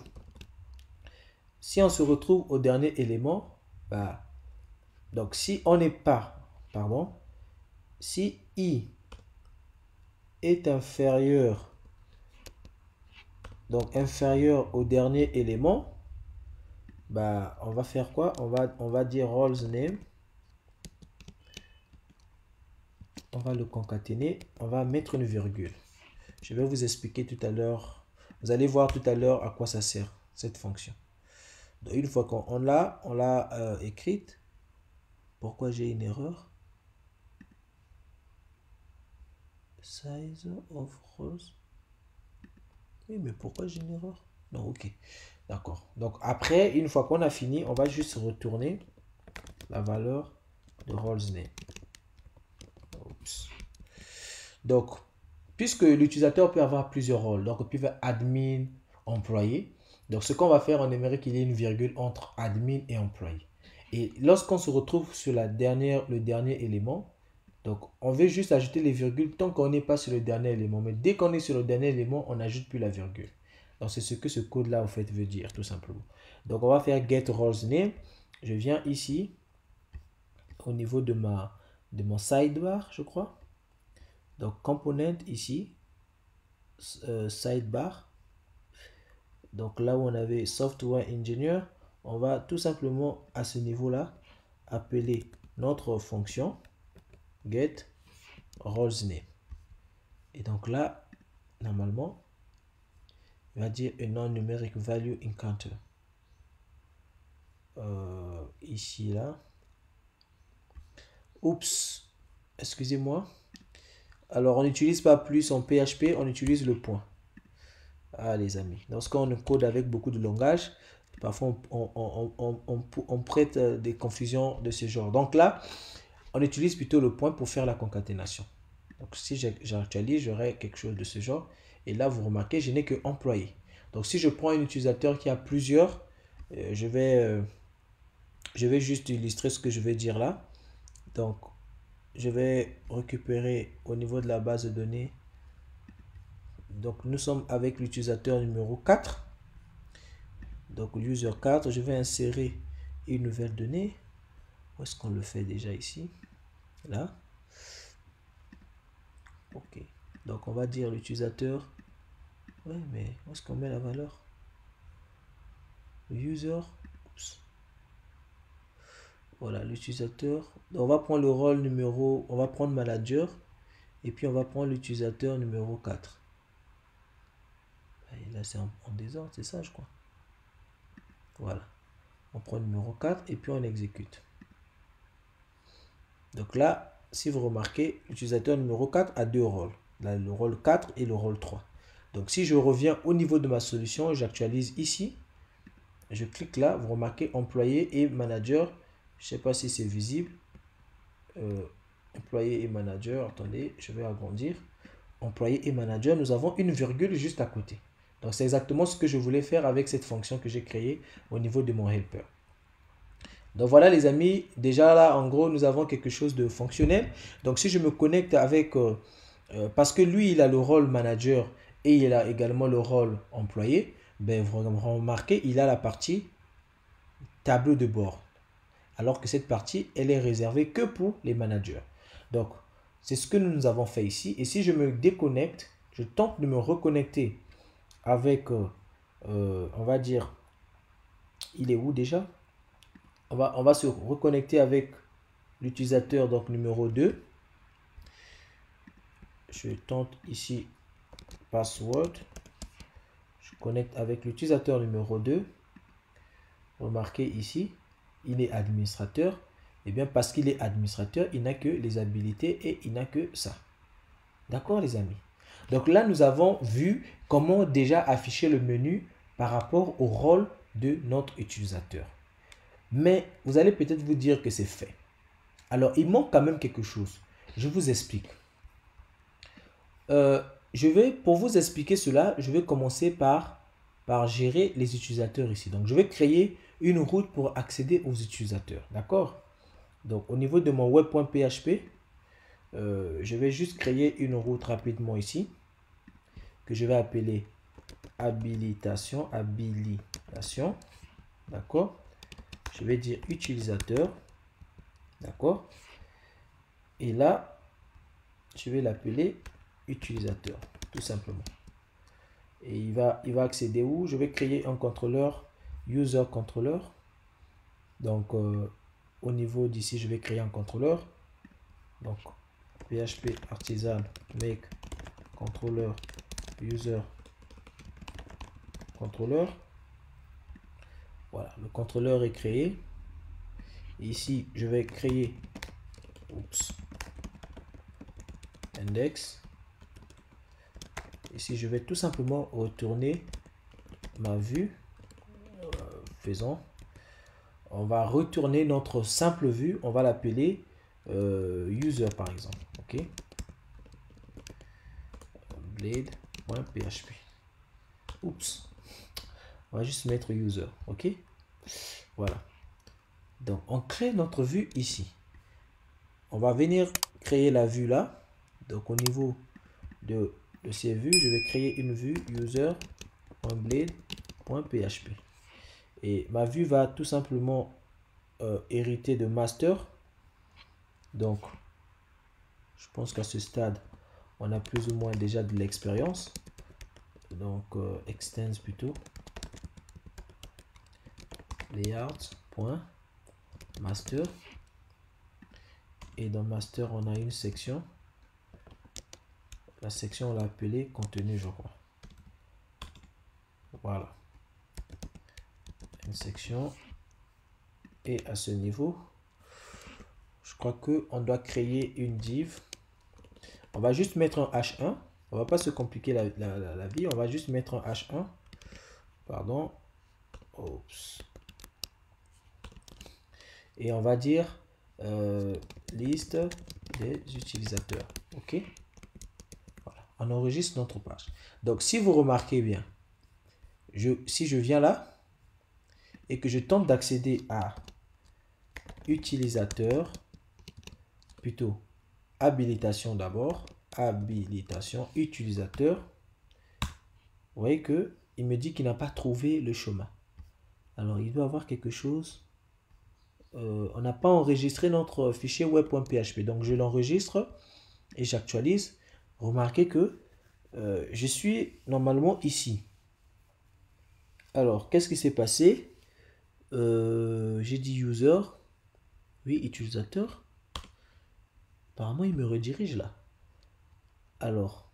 au dernier élément, bah, donc si on n'est pas, pardon, si i est inférieur, donc inférieur au dernier élément, bah, on va faire quoi? On va dire roles name. On va le concaténer. On va mettre une virgule. Je vais vous expliquer tout à l'heure. Vous allez voir tout à l'heure à quoi ça sert, cette fonction. Donc, une fois qu'on l'a écrite, pourquoi j'ai une erreur? Size of rows. Oui, mais pourquoi j'ai une erreur? Non, ok. D'accord. Donc après, une fois qu'on a fini, on va juste retourner la valeur de roles name. Oups. Donc, puisque l'utilisateur peut avoir plusieurs rôles, donc il peut faire admin, employé. Donc ce qu'on va faire, on aimerait qu'il y ait une virgule entre admin et employé. Et lorsqu'on se retrouve sur le dernier élément, donc on veut juste ajouter les virgules tant qu'on n'est pas sur le dernier élément. Mais dès qu'on est sur le dernier élément, on n'ajoute plus la virgule. Donc c'est ce que ce code-là en fait veut dire tout simplement. Donc on va faire get roles name. Je viens ici au niveau de mon sidebar, je crois. Donc component ici, sidebar. Donc là où on avait software engineer, on va tout simplement à ce niveau-là appeler notre fonction get roles name. Et donc là, normalement, il va dire a non-numeric value encounter. Ici, là. Oups, excusez-moi. Alors, on n'utilise pas plus en PHP, on utilise le point. Ah, les amis. Lorsqu'on code avec beaucoup de langage, parfois on prête des confusions de ce genre. Donc là, on utilise plutôt le point pour faire la concaténation. Donc si j'actualise, j'aurai quelque chose de ce genre. Et là, vous remarquez, je n'ai que employé. Donc si je prends un utilisateur qui a plusieurs, je vais juste illustrer ce que je vais dire là. Donc, je vais récupérer au niveau de la base de données. Donc, nous sommes avec l'utilisateur numéro 4. Donc, user 4, je vais insérer une nouvelle donnée. Où est-ce qu'on le fait déjà ici? Là. Ok. Donc, on va dire l'utilisateur. Oui, mais où est-ce qu'on met la valeur? User. Oups. Voilà, l'utilisateur. On va prendre le rôle numéro. On va prendre manager. Et puis, on va prendre l'utilisateur numéro 4. Et là, c'est en désordre, c'est ça, je crois. Voilà. On prend le numéro 4 et puis on exécute. Donc là, si vous remarquez, l'utilisateur numéro 4 a deux rôles. Là, le rôle 4 et le rôle 3. Donc si je reviens au niveau de ma solution, j'actualise ici. Je clique là, vous remarquez employé et manager. Je ne sais pas si c'est visible. Employé et manager, attendez, je vais agrandir. Employé et manager, nous avons une virgule juste à côté. Donc c'est exactement ce que je voulais faire avec cette fonction que j'ai créée au niveau de mon helper. Donc voilà les amis, déjà là en gros nous avons quelque chose de fonctionnel. Donc si je me connecte avec, parce que lui il a le rôle manager et il a également le rôle employé, ben vous remarquez il a la partie tableau de bord. Alors que cette partie elle est réservée que pour les managers. Donc c'est ce que nous avons fait ici. Et si je me déconnecte, je tente de me reconnecter avec, on va dire, il est où déjà? On va se reconnecter avec l'utilisateur donc numéro 2. Je tente ici password. Je connecte avec l'utilisateur numéro 2. Remarquez ici, il est administrateur? Eh bien, parce qu'il est administrateur, il n'a que les habilités et il n'a que ça. D'accord, les amis? Donc là, nous avons vu comment déjà afficher le menu par rapport au rôle de notre utilisateur. Mais vous allez peut-être vous dire que c'est fait. Alors, il manque quand même quelque chose. Je vous explique. Pour vous expliquer cela, je vais commencer par gérer les utilisateurs ici. Donc, je vais créer une route pour accéder aux utilisateurs. D'accord? Donc, au niveau de mon web.php, je vais juste créer une route rapidement ici que je vais appeler habilitation. D'accord? Je vais dire utilisateur. D'accord? Et là, je vais l'appeler utilisateur, tout simplement. Et il va accéder où? Je vais créer un contrôleur, user controller. Donc, au niveau d'ici, je vais créer un contrôleur. Donc, PHP artisan make controller user controller. Voilà, le contrôleur est créé. Et ici, je vais créer index. Ici, je vais tout simplement retourner ma vue. Faisons. On va retourner notre simple vue. On va l'appeler user par exemple. OK. Blade.php. Oups. On va juste mettre user. OK. Voilà. Donc, on crée notre vue ici. On va venir créer la vue là. Donc, au niveau de ces vues, je vais créer une vue user.blade.php. Et ma vue va tout simplement hériter de master. Donc, je pense qu'à ce stade, on a plus ou moins déjà de l'expérience. Donc, extends plutôt. Layout.master. Et dans master, on a une section. La section, on l'a appelée contenu, je crois. Voilà. Une section. Et à ce niveau, je crois qu'on doit créer une div. On va juste mettre un H1. On va pas se compliquer la vie. On va juste mettre un H1. Pardon. Oups. Et on va dire liste des utilisateurs. OK. Voilà. On enregistre notre page. Donc, si vous remarquez bien, si je viens là et que je tente d'accéder à utilisateur, plutôt habilitation d'abord, habilitation utilisateur, vous voyez que il me dit qu'il n'a pas trouvé le chemin. Alors il doit avoir quelque chose. On n'a pas enregistré notre fichier web.php, donc je l'enregistre et j'actualise. Remarquez que je suis normalement ici. Alors qu'est-ce qui s'est passé? J'ai dit user. Oui, utilisateur. Apparemment, il me redirige là. Alors.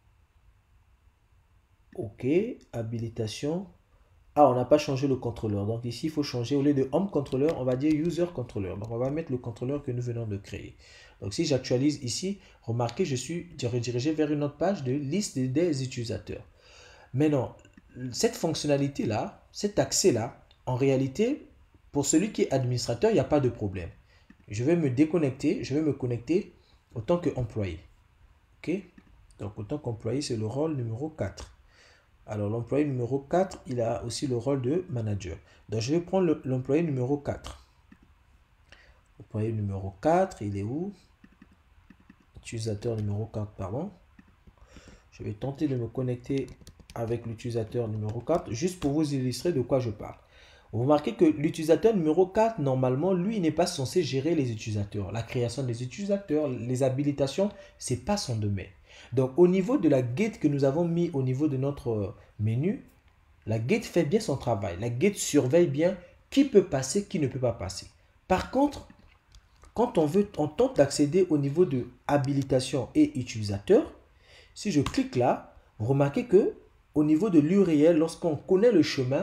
OK. Habilitation. Ah, on n'a pas changé le contrôleur. Donc ici, il faut changer. Au lieu de home controller, on va dire user controller. Donc on va mettre le contrôleur que nous venons de créer. Donc si j'actualise ici, remarquez, je suis redirigé vers une autre page de liste des utilisateurs. Maintenant, cette fonctionnalité-là, cet accès-là, en réalité, pour celui qui est administrateur, il n'y a pas de problème. Je vais me déconnecter, je vais me connecter en tant qu'employé. OK? Donc, en tant qu'employé, c'est le rôle numéro 4. Alors, l'employé numéro 4, il a aussi le rôle de manager. Donc, je vais prendre l'employé numéro 4. Employé numéro 4, il est où? Utilisateur numéro 4, pardon. Je vais tenter de me connecter avec l'utilisateur numéro 4, juste pour vous illustrer de quoi je parle. Vous remarquez que l'utilisateur numéro 4, normalement, lui, n'est pas censé gérer les utilisateurs. La création des utilisateurs, les habilitations, ce n'est pas son domaine. Donc, au niveau de la gate que nous avons mis au niveau de notre menu, la gate fait bien son travail. La gate surveille bien qui peut passer, qui ne peut pas passer. Par contre, quand on tente d'accéder au niveau de habilitation et utilisateur, si je clique là, remarquez que au niveau de l'URL, lorsqu'on connaît le chemin,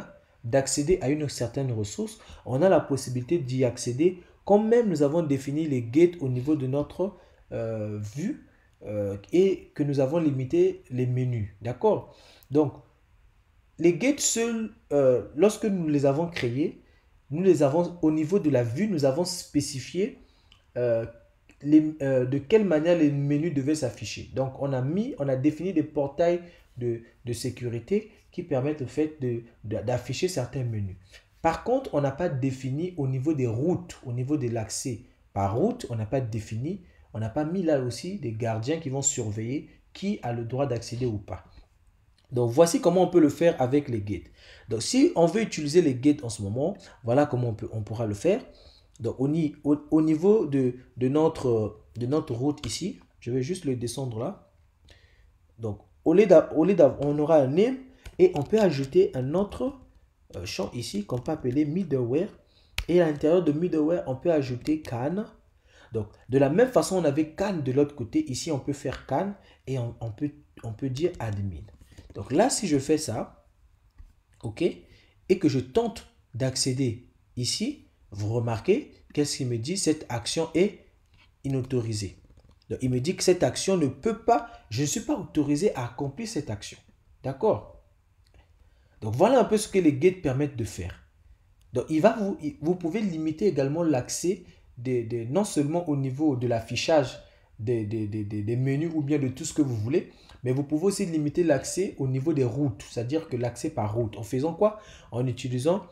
d'accéder à une certaine ressource, on a la possibilité d'y accéder quand même nous avons défini les gates au niveau de notre vue et que nous avons limité les menus. D'accord? Donc, les gates seuls, lorsque nous les avons créés, nous les avons au niveau de la vue, nous avons spécifié euh, de quelle manière les menus devaient s'afficher. Donc, on a défini des portails de sécurité qui permettent au fait d'afficher certains menus. Par contre, on n'a pas défini au niveau des routes, au niveau de l'accès par route, on n'a pas défini, on n'a pas mis là aussi des gardiens qui vont surveiller qui a le droit d'accéder ou pas. Donc, voici comment on peut le faire avec les gates. Donc, si on veut utiliser les gates en ce moment, voilà comment on pourra le faire. Donc, au niveau de notre route ici, je vais juste le descendre là. Donc, on aura un name et on peut ajouter un autre champ ici qu'on peut appeler middleware. Et à l'intérieur de middleware, on peut ajouter can. Donc, de la même façon, on avait can de l'autre côté. Ici, on peut faire can et on peut dire admin. Donc là, si je fais ça, ok, et que je tente d'accéder ici, vous remarquez, qu'est-ce qu'il me dit? Cette action est inautorisée. Donc, il me dit que cette action ne peut pas, je ne suis pas autorisé à accomplir cette action. D'accord? Donc, voilà un peu ce que les gates permettent de faire. Donc, vous pouvez limiter également l'accès non seulement au niveau de l'affichage des menus ou bien de tout ce que vous voulez, mais vous pouvez aussi limiter l'accès au niveau des routes, c'est-à-dire que l'accès par route. En faisant quoi? En utilisant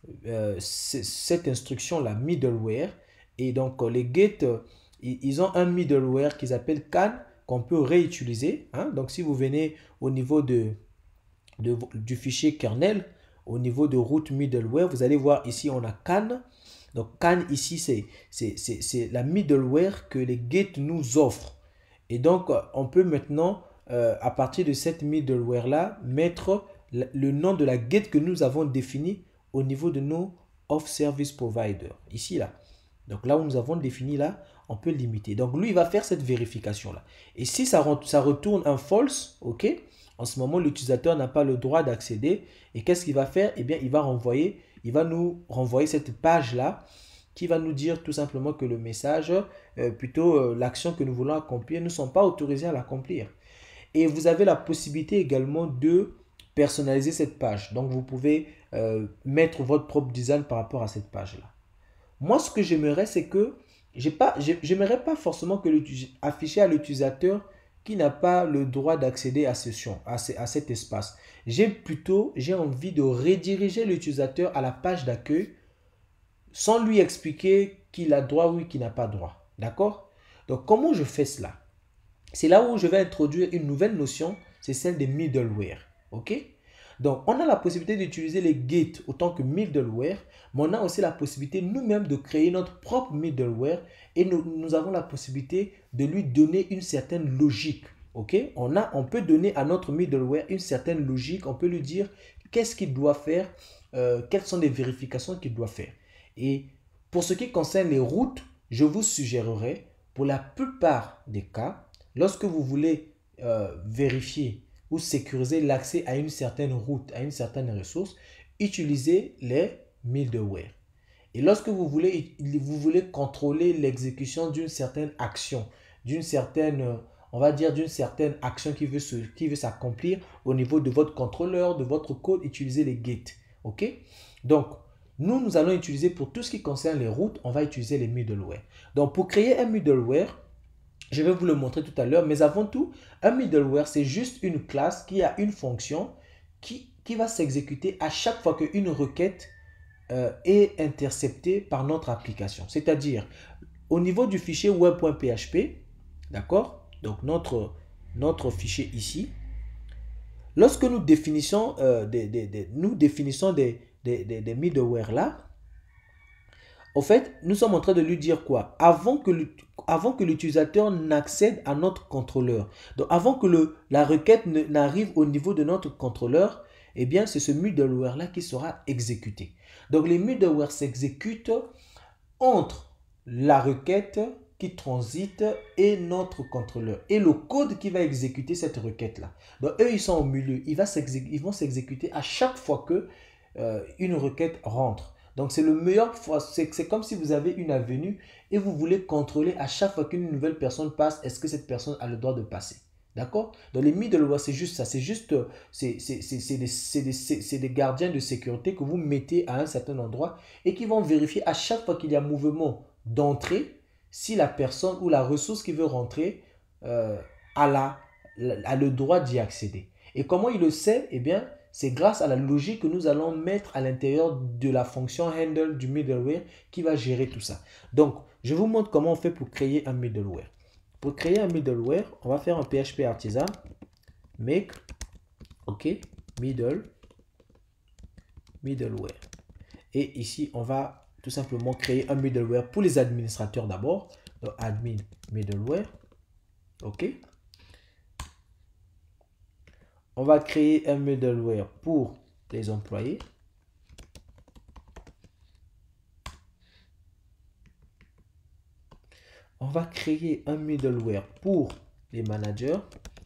cette instruction-là, middleware. Et donc, les gates, ils ont un middleware qu'ils appellent can, qu'on peut réutiliser. Hein? Donc, si vous venez au niveau du fichier kernel, au niveau de route middleware, vous allez voir ici, on a can. Donc, can ici, c'est la middleware que les gates nous offrent. Et donc, on peut maintenant, à partir de cette middleware-là, mettre le nom de la gate que nous avons défini au niveau de nos off-service providers. Ici, là. Donc, là où nous avons défini, là, on peut limiter. Donc, lui, il va faire cette vérification-là. Et si ça retourne un false, ok, en ce moment, l'utilisateur n'a pas le droit d'accéder. Et qu'est-ce qu'il va faire? Eh bien, il va nous renvoyer cette page-là qui va nous dire tout simplement que le message, l'action que nous voulons accomplir, ne sont pas autorisés à l'accomplir. Et vous avez la possibilité également de personnaliser cette page. Donc, vous pouvez mettre votre propre design par rapport à cette page-là. Moi, ce que j'aimerais, c'est que j'aimerais pas forcément que afficher à l'utilisateur qui n'a pas le droit d'accéder à ce champ, à cet espace. J'ai envie de rediriger l'utilisateur à la page d'accueil sans lui expliquer qu'il a droit ou qu'il n'a pas droit. D'accord? Donc, comment je fais cela? C'est là où je vais introduire une nouvelle notion, c'est celle des middleware. OK? Donc, on a la possibilité d'utiliser les gates autant que middleware, mais on a aussi la possibilité nous-mêmes de créer notre propre middleware et nous avons la possibilité de lui donner une certaine logique. OK? On peut donner à notre middleware une certaine logique, on peut lui dire qu'est-ce qu'il doit faire, quelles sont les vérifications qu'il doit faire. Et pour ce qui concerne les routes, je vous suggérerais, pour la plupart des cas, lorsque vous voulez vérifier ou sécuriser l'accès à une certaine route, à une certaine ressource, utilisez les middleware. Et lorsque vous voulez contrôler l'exécution d'une certaine action, d'une certaine action qui veut s'accomplir au niveau de votre contrôleur, de votre code, utilisez les gates. OK? Donc, nous allons utiliser pour tout ce qui concerne les routes, on va utiliser les middleware. Donc, pour créer un middleware, je vais vous le montrer tout à l'heure, mais avant tout, un middleware, c'est juste une classe qui a une fonction qui va s'exécuter à chaque fois qu'une requête est interceptée par notre application. C'est-à-dire, au niveau du fichier web.php, d'accord? Donc, notre fichier ici, lorsque nous définissons des middleware là, au fait, nous sommes en train de lui dire quoi? Avant que l'utilisateur n'accède à notre contrôleur, donc avant que la requête n'arrive au niveau de notre contrôleur, eh bien, c'est ce middleware là qui sera exécuté. Donc, les middleware s'exécutent entre la requête qui transite et notre contrôleur et le code qui va exécuter cette requête là. Donc, eux, ils sont au milieu. Ils vont s'exécuter à chaque fois que une requête rentre. Donc, c'est le meilleur, c'est comme si vous avez une avenue et vous voulez contrôler à chaque fois qu'une nouvelle personne passe, est-ce que cette personne a le droit de passer. D'accord? Dans les middleware, c'est juste ça. C'est juste, c'est des gardiens de sécurité que vous mettez à un certain endroit et qui vont vérifier à chaque fois qu'il y a mouvement d'entrée, si la personne ou la ressource qui veut rentrer a le droit d'y accéder. Et comment il le sait? Eh bien, c'est grâce à la logique que nous allons mettre à l'intérieur de la fonction handle du middleware qui va gérer tout ça. Donc, je vous montre comment on fait pour créer un middleware. Pour créer un middleware, on va faire un PHP artisan make, ok, middleware. Et ici, on va tout simplement créer un middleware pour les administrateurs d'abord. Donc, admin middleware, ok. On va créer un middleware pour les employés. On va créer un middleware pour les managers.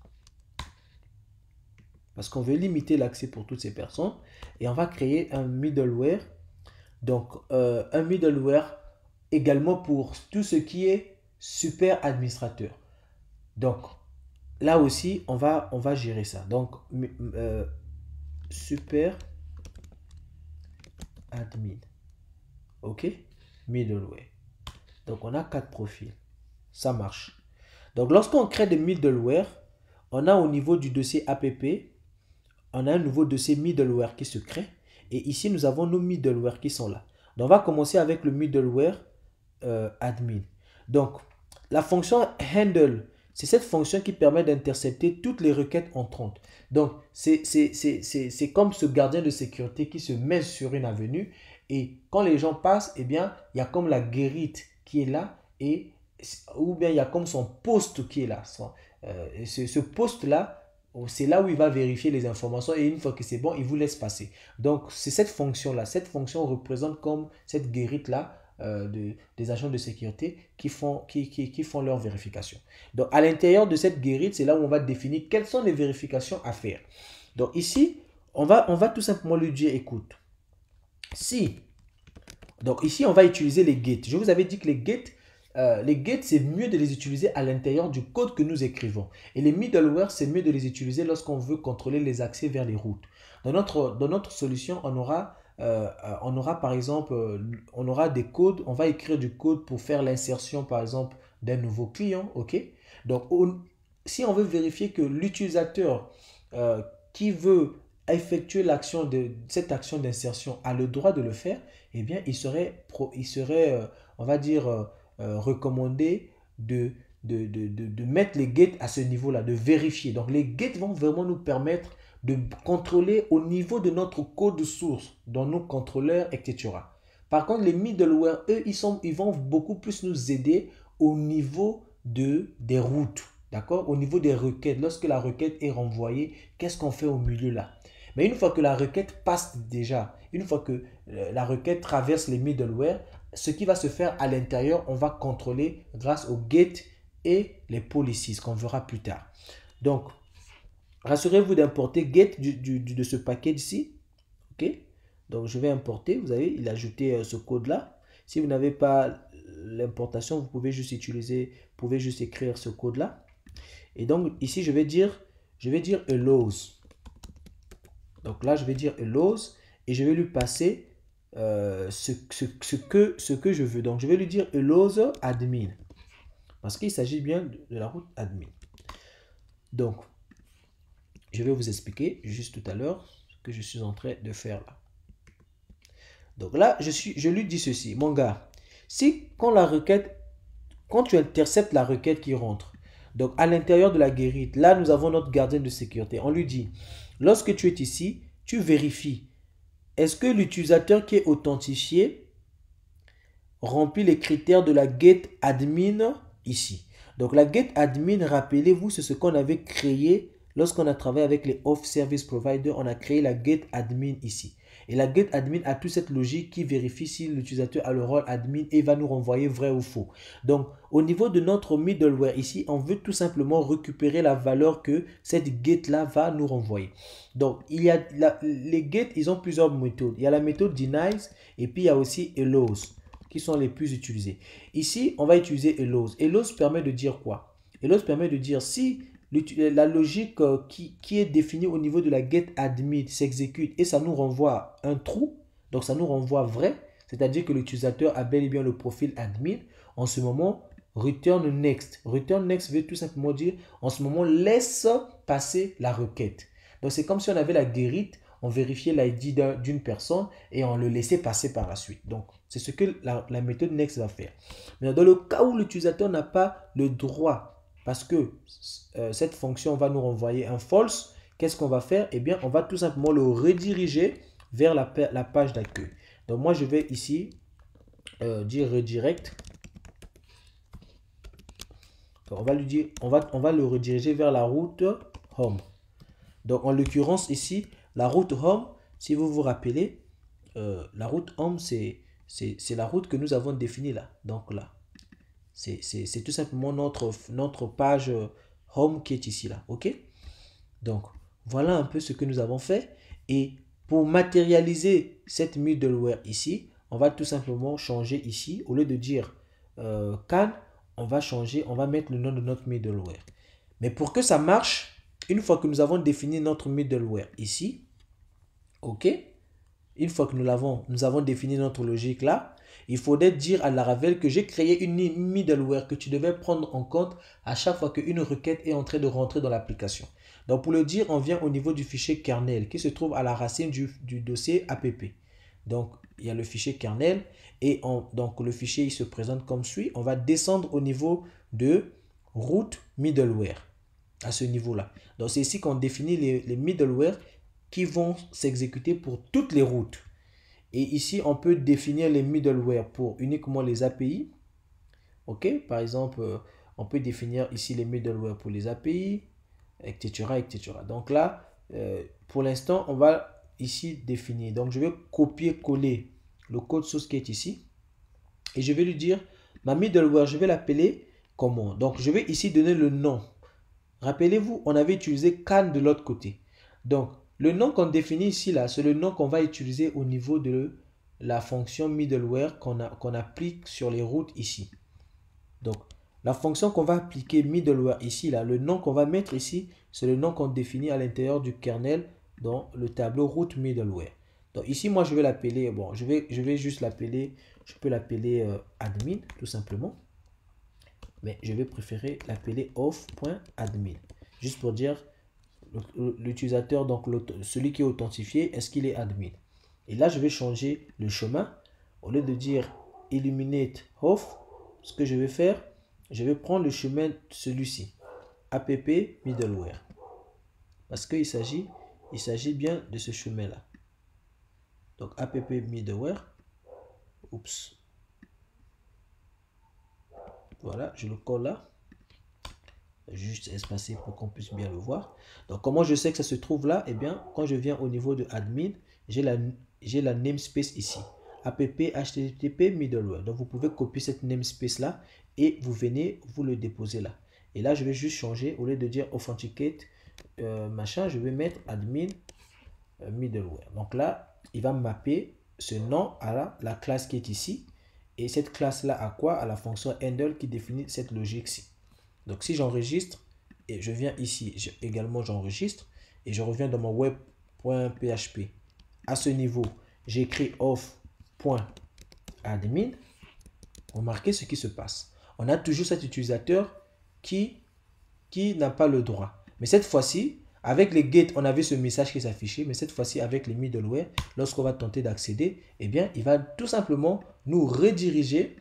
Parce qu'on veut limiter l'accès pour toutes ces personnes. Et on va créer un middleware. Donc, un middleware également pour tout ce qui est super administrateur. Donc, là aussi, on va gérer ça. Donc, super admin. OK? Middleware. Donc, on a 4 profils. Ça marche. Donc, lorsqu'on crée des middleware, on a au niveau du dossier app, on a un nouveau dossier middleware qui se crée. Et ici, nous avons nos middleware qui sont là. Donc, on va commencer avec le middleware admin. Donc, la fonction handle, c'est cette fonction qui permet d'intercepter toutes les requêtes entrantes. Donc, c'est comme ce gardien de sécurité qui se met sur une avenue. Et quand les gens passent, eh bien, il y a comme la guérite qui est là. Ou bien, il y a comme son poste qui est là. Ce poste-là, c'est là où il va vérifier les informations et une fois que c'est bon, il vous laisse passer. Donc, c'est cette fonction-là. Cette fonction représente comme cette guérite-là des agents de sécurité qui font leur vérification. Donc, à l'intérieur de cette guérite, c'est là où on va définir quelles sont les vérifications à faire. Donc, ici, on va tout simplement lui dire, écoute, donc ici, on va utiliser les gates. Je vous avais dit que les gates, c'est mieux de les utiliser à l'intérieur du code que nous écrivons. Et les middleware, c'est mieux de les utiliser lorsqu'on veut contrôler les accès vers les routes. Dans notre solution, on aura par exemple, on aura des codes, on va écrire du code pour faire l'insertion, par exemple, d'un nouveau client, ok? Donc, si on veut vérifier que l'utilisateur qui veut effectuer cette action d'insertion a le droit de le faire, eh bien, il serait on va dire, recommandé de mettre les gates à ce niveau-là, de vérifier. Donc, les gates vont vraiment nous permettre de contrôler au niveau de notre code source, dans nos contrôleurs, etc. Par contre, les middleware, eux, ils vont beaucoup plus nous aider au niveau des routes, d'accord? Au niveau des requêtes. Lorsque la requête est renvoyée, qu'est-ce qu'on fait au milieu là? Mais une fois que la requête passe déjà, une fois que la requête traverse les middleware, ce qui va se faire à l'intérieur, on va contrôler grâce aux gates et les policies, qu'on verra plus tard. Donc, rassurez-vous d'importer get de ce package ici. OK? Donc, je vais importer. Vous avez, il a ajouté ce code-là. Si vous n'avez pas l'importation, vous pouvez juste écrire ce code-là. Et donc, ici, je vais dire allows. Donc là, je vais dire allows et je vais lui passer ce que je veux. Donc, je vais lui dire allows admin. Parce qu'il s'agit bien de la route admin. Donc, je vais vous expliquer juste tout à l'heure ce que je suis en train de faire là. Donc là, je lui dis ceci. Mon gars, quand tu interceptes la requête qui rentre, donc à l'intérieur de la guérite, là, nous avons notre gardien de sécurité. On lui dit, lorsque tu es ici, tu vérifies. Est-ce que l'utilisateur qui est authentifié remplit les critères de la get admin ici? Donc la get admin, rappelez-vous, c'est ce qu'on avait créé lorsqu'on a travaillé avec les off service providers. On a créé la get admin ici. Et la get admin a toute cette logique qui vérifie si l'utilisateur a le rôle admin et va nous renvoyer vrai ou faux. Donc, au niveau de notre middleware ici, on veut tout simplement récupérer la valeur que cette get-là va nous renvoyer. Donc, il y a les get, ils ont plusieurs méthodes. Il y a la méthode denies et puis il y a aussi allows qui sont les plus utilisées. Ici, on va utiliser allows. Allows permet de dire quoi? Allows permet de dire si la logique qui est définie au niveau de la get admin s'exécute et ça nous renvoie un true, donc ça nous renvoie vrai, c'est-à-dire que l'utilisateur a bel et bien le profil admin, en ce moment, return next. Return next veut tout simplement dire, en ce moment, laisse passer la requête. Donc c'est comme si on avait la guérite, on vérifiait l'ID d'une personne et on le laissait passer par la suite. Donc c'est ce que la méthode next va faire. Mais dans le cas où l'utilisateur n'a pas le droit, parce que cette fonction va nous renvoyer un false, qu'est-ce qu'on va faire? Eh bien, on va tout simplement le rediriger vers la page d'accueil. Donc, moi, je vais ici dire redirect. Donc, on va lui dire, on va le rediriger vers la route home. Donc, en l'occurrence, ici, la route home, si vous vous rappelez, la route home, c'est la route que nous avons définie là. Donc, là. C'est tout simplement notre page home qui est ici là, ok? Donc voilà un peu ce que nous avons fait, et pour matérialiser cette middleware ici, on va tout simplement changer ici, au lieu de dire can, on va mettre le nom de notre middleware. Mais pour que ça marche, une fois que nous avons défini notre middleware ici, ok, une fois que nous avons défini notre logique là, il faudrait dire à Laravel que j'ai créé une middleware que tu devais prendre en compte à chaque fois qu'une requête est en train de rentrer dans l'application. Donc pour le dire, on vient au niveau du fichier kernel qui se trouve à la racine du dossier app. Donc il y a le fichier kernel et donc le fichier il se présente comme suit. On va descendre au niveau de root middleware à ce niveau-là. Donc c'est ici qu'on définit les middleware qui vont s'exécuter pour toutes les routes. Et ici, on peut définir les middleware pour uniquement les API. OK? Par exemple, on peut définir ici les middleware pour les API, etc., etc. Donc là, pour l'instant, on va ici définir. Donc, je vais copier-coller le code source qui est ici. Et je vais lui dire, ma middleware, je vais l'appeler comment? Donc, je vais ici donner le nom. Rappelez-vous, on avait utilisé can de l'autre côté. Donc, le nom qu'on définit ici, là, c'est le nom qu'on va utiliser au niveau de la fonction middleware qu'on applique sur les routes ici. Donc, la fonction qu'on va appliquer middleware ici, là, le nom qu'on va mettre ici, c'est le nom qu'on définit à l'intérieur du kernel dans le tableau route middleware. Donc, ici, moi, je vais l'appeler, bon, je vais juste l'appeler, je peux l'appeler admin, tout simplement. Mais je vais préférer l'appeler off.admin, juste pour dire l'utilisateur, donc celui qui est authentifié, est-ce qu'il est admin? Et là, je vais changer le chemin. Au lieu de dire illuminate off, ce que je vais faire, je vais prendre le chemin celui-ci, app middleware. Parce qu'il s'agit bien de ce chemin-là. Donc, app middleware. Oups. Voilà, je le colle là. Juste espacé pour qu'on puisse bien le voir. Donc, comment je sais que ça se trouve là? Eh bien, quand je viens au niveau de admin, j'ai la namespace ici. app http middleware. Donc, vous pouvez copier cette namespace là et vous venez, vous le déposer là. Et là, je vais juste changer, au lieu de dire authenticate, machin, je vais mettre admin middleware. Donc là, il va mapper ce nom à la classe qui est ici. Et cette classe-là à quoi? À la fonction handle qui définit cette logique-ci. Donc si j'enregistre et je viens ici, également j'enregistre et je reviens dans mon web.php. À ce niveau, j'écris off.admin. Remarquez ce qui se passe. On a toujours cet utilisateur qui n'a pas le droit. Mais cette fois-ci, avec les get, on avait ce message qui s'affichait, mais cette fois-ci, avec les middleware, lorsqu'on va tenter d'accéder, eh bien, il va tout simplement nous rediriger,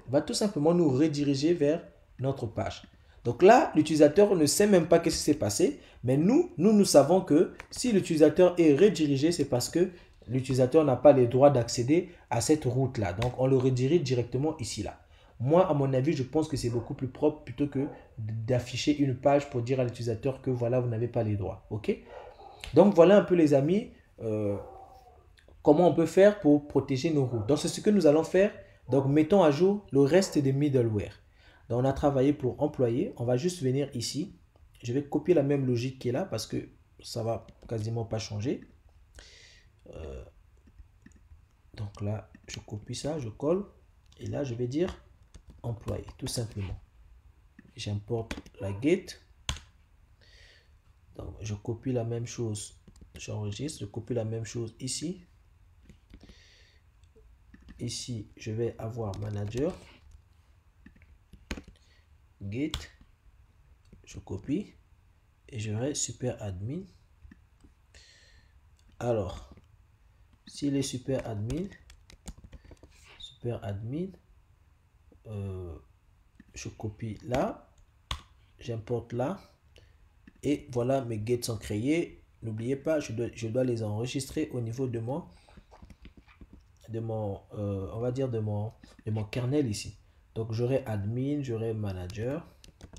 vers notre page. Donc là, l'utilisateur ne sait même pas ce qui s'est passé, mais nous savons que si l'utilisateur est redirigé, c'est parce que l'utilisateur n'a pas les droits d'accéder à cette route-là. Donc, on le redirige directement ici, là. Moi, à mon avis, je pense que c'est beaucoup plus propre plutôt que d'afficher une page pour dire à l'utilisateur que voilà, vous n'avez pas les droits. OK? Donc, voilà un peu les amis, comment on peut faire pour protéger nos routes. Donc, c'est ce que nous allons faire. Donc, mettons à jour le reste des middleware. Donc, on a travaillé pour employé. On va juste venir ici. Je vais copier la même logique qui est là parce que ça va quasiment pas changer. Donc là, je copie ça, je colle. Et là, je vais dire employé, tout simplement. J'importe la get. Donc, je copie la même chose. J'enregistre, je copie la même chose ici. Ici, je vais avoir manager. Get. Je copie. Et j'aurai super admin. Alors, s'il est super admin, je copie là. J'importe là. Et voilà, mes gates sont créés. N'oubliez pas, je dois les enregistrer au niveau de mon on va dire de mon kernel ici. Donc j'aurai admin, j'aurai manager.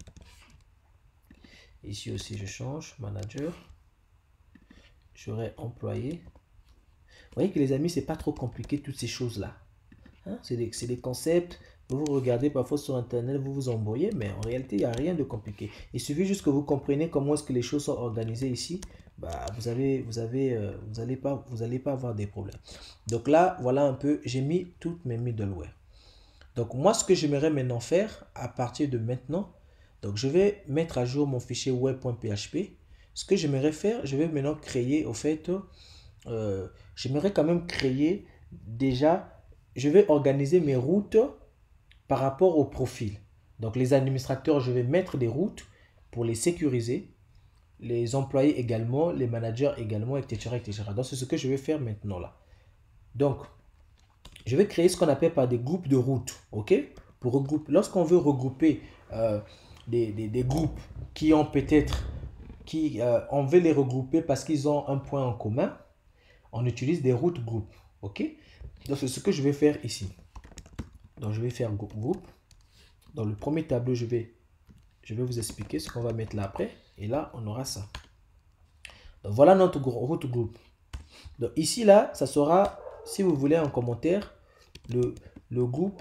Ici aussi je change manager. J'aurai employé. Vous voyez que les amis, c'est pas trop compliqué toutes ces choses là. Hein? C'est des concepts. Vous regardez parfois sur internet, vous vous embrouillez, mais en réalité, il n'y a rien de compliqué. Il suffit juste que vous compreniez comment est-ce que les choses sont organisées ici. Bah, vous allez pas avoir des problèmes. Donc là, voilà un peu, j'ai mis toutes mes middleware. Donc moi, ce que j'aimerais maintenant faire, à partir de maintenant, donc je vais mettre à jour mon fichier web.php. Ce que j'aimerais faire, je vais maintenant créer, au fait, j'aimerais quand même créer déjà, je vais organiser mes routes par rapport au profil. Donc les administrateurs, je vais mettre des routes pour les sécuriser. Les employés également, les managers également, etc. etc. Donc c'est ce que je vais faire maintenant là. Donc, je vais créer ce qu'on appelle par des groupes de routes. Ok? Pour regrouper, lorsqu'on veut regrouper des groupes qui ont peut-être, on veut les regrouper parce qu'ils ont un point en commun, on utilise des routes groupes. Ok? Donc c'est ce que je vais faire ici. Donc je vais faire groupe. Dans le premier tableau, je vais vous expliquer ce qu'on va mettre là après. Et là, on aura ça. Donc voilà notre route groupe. Donc ici, là, ça sera, si vous voulez en commentaire, le groupe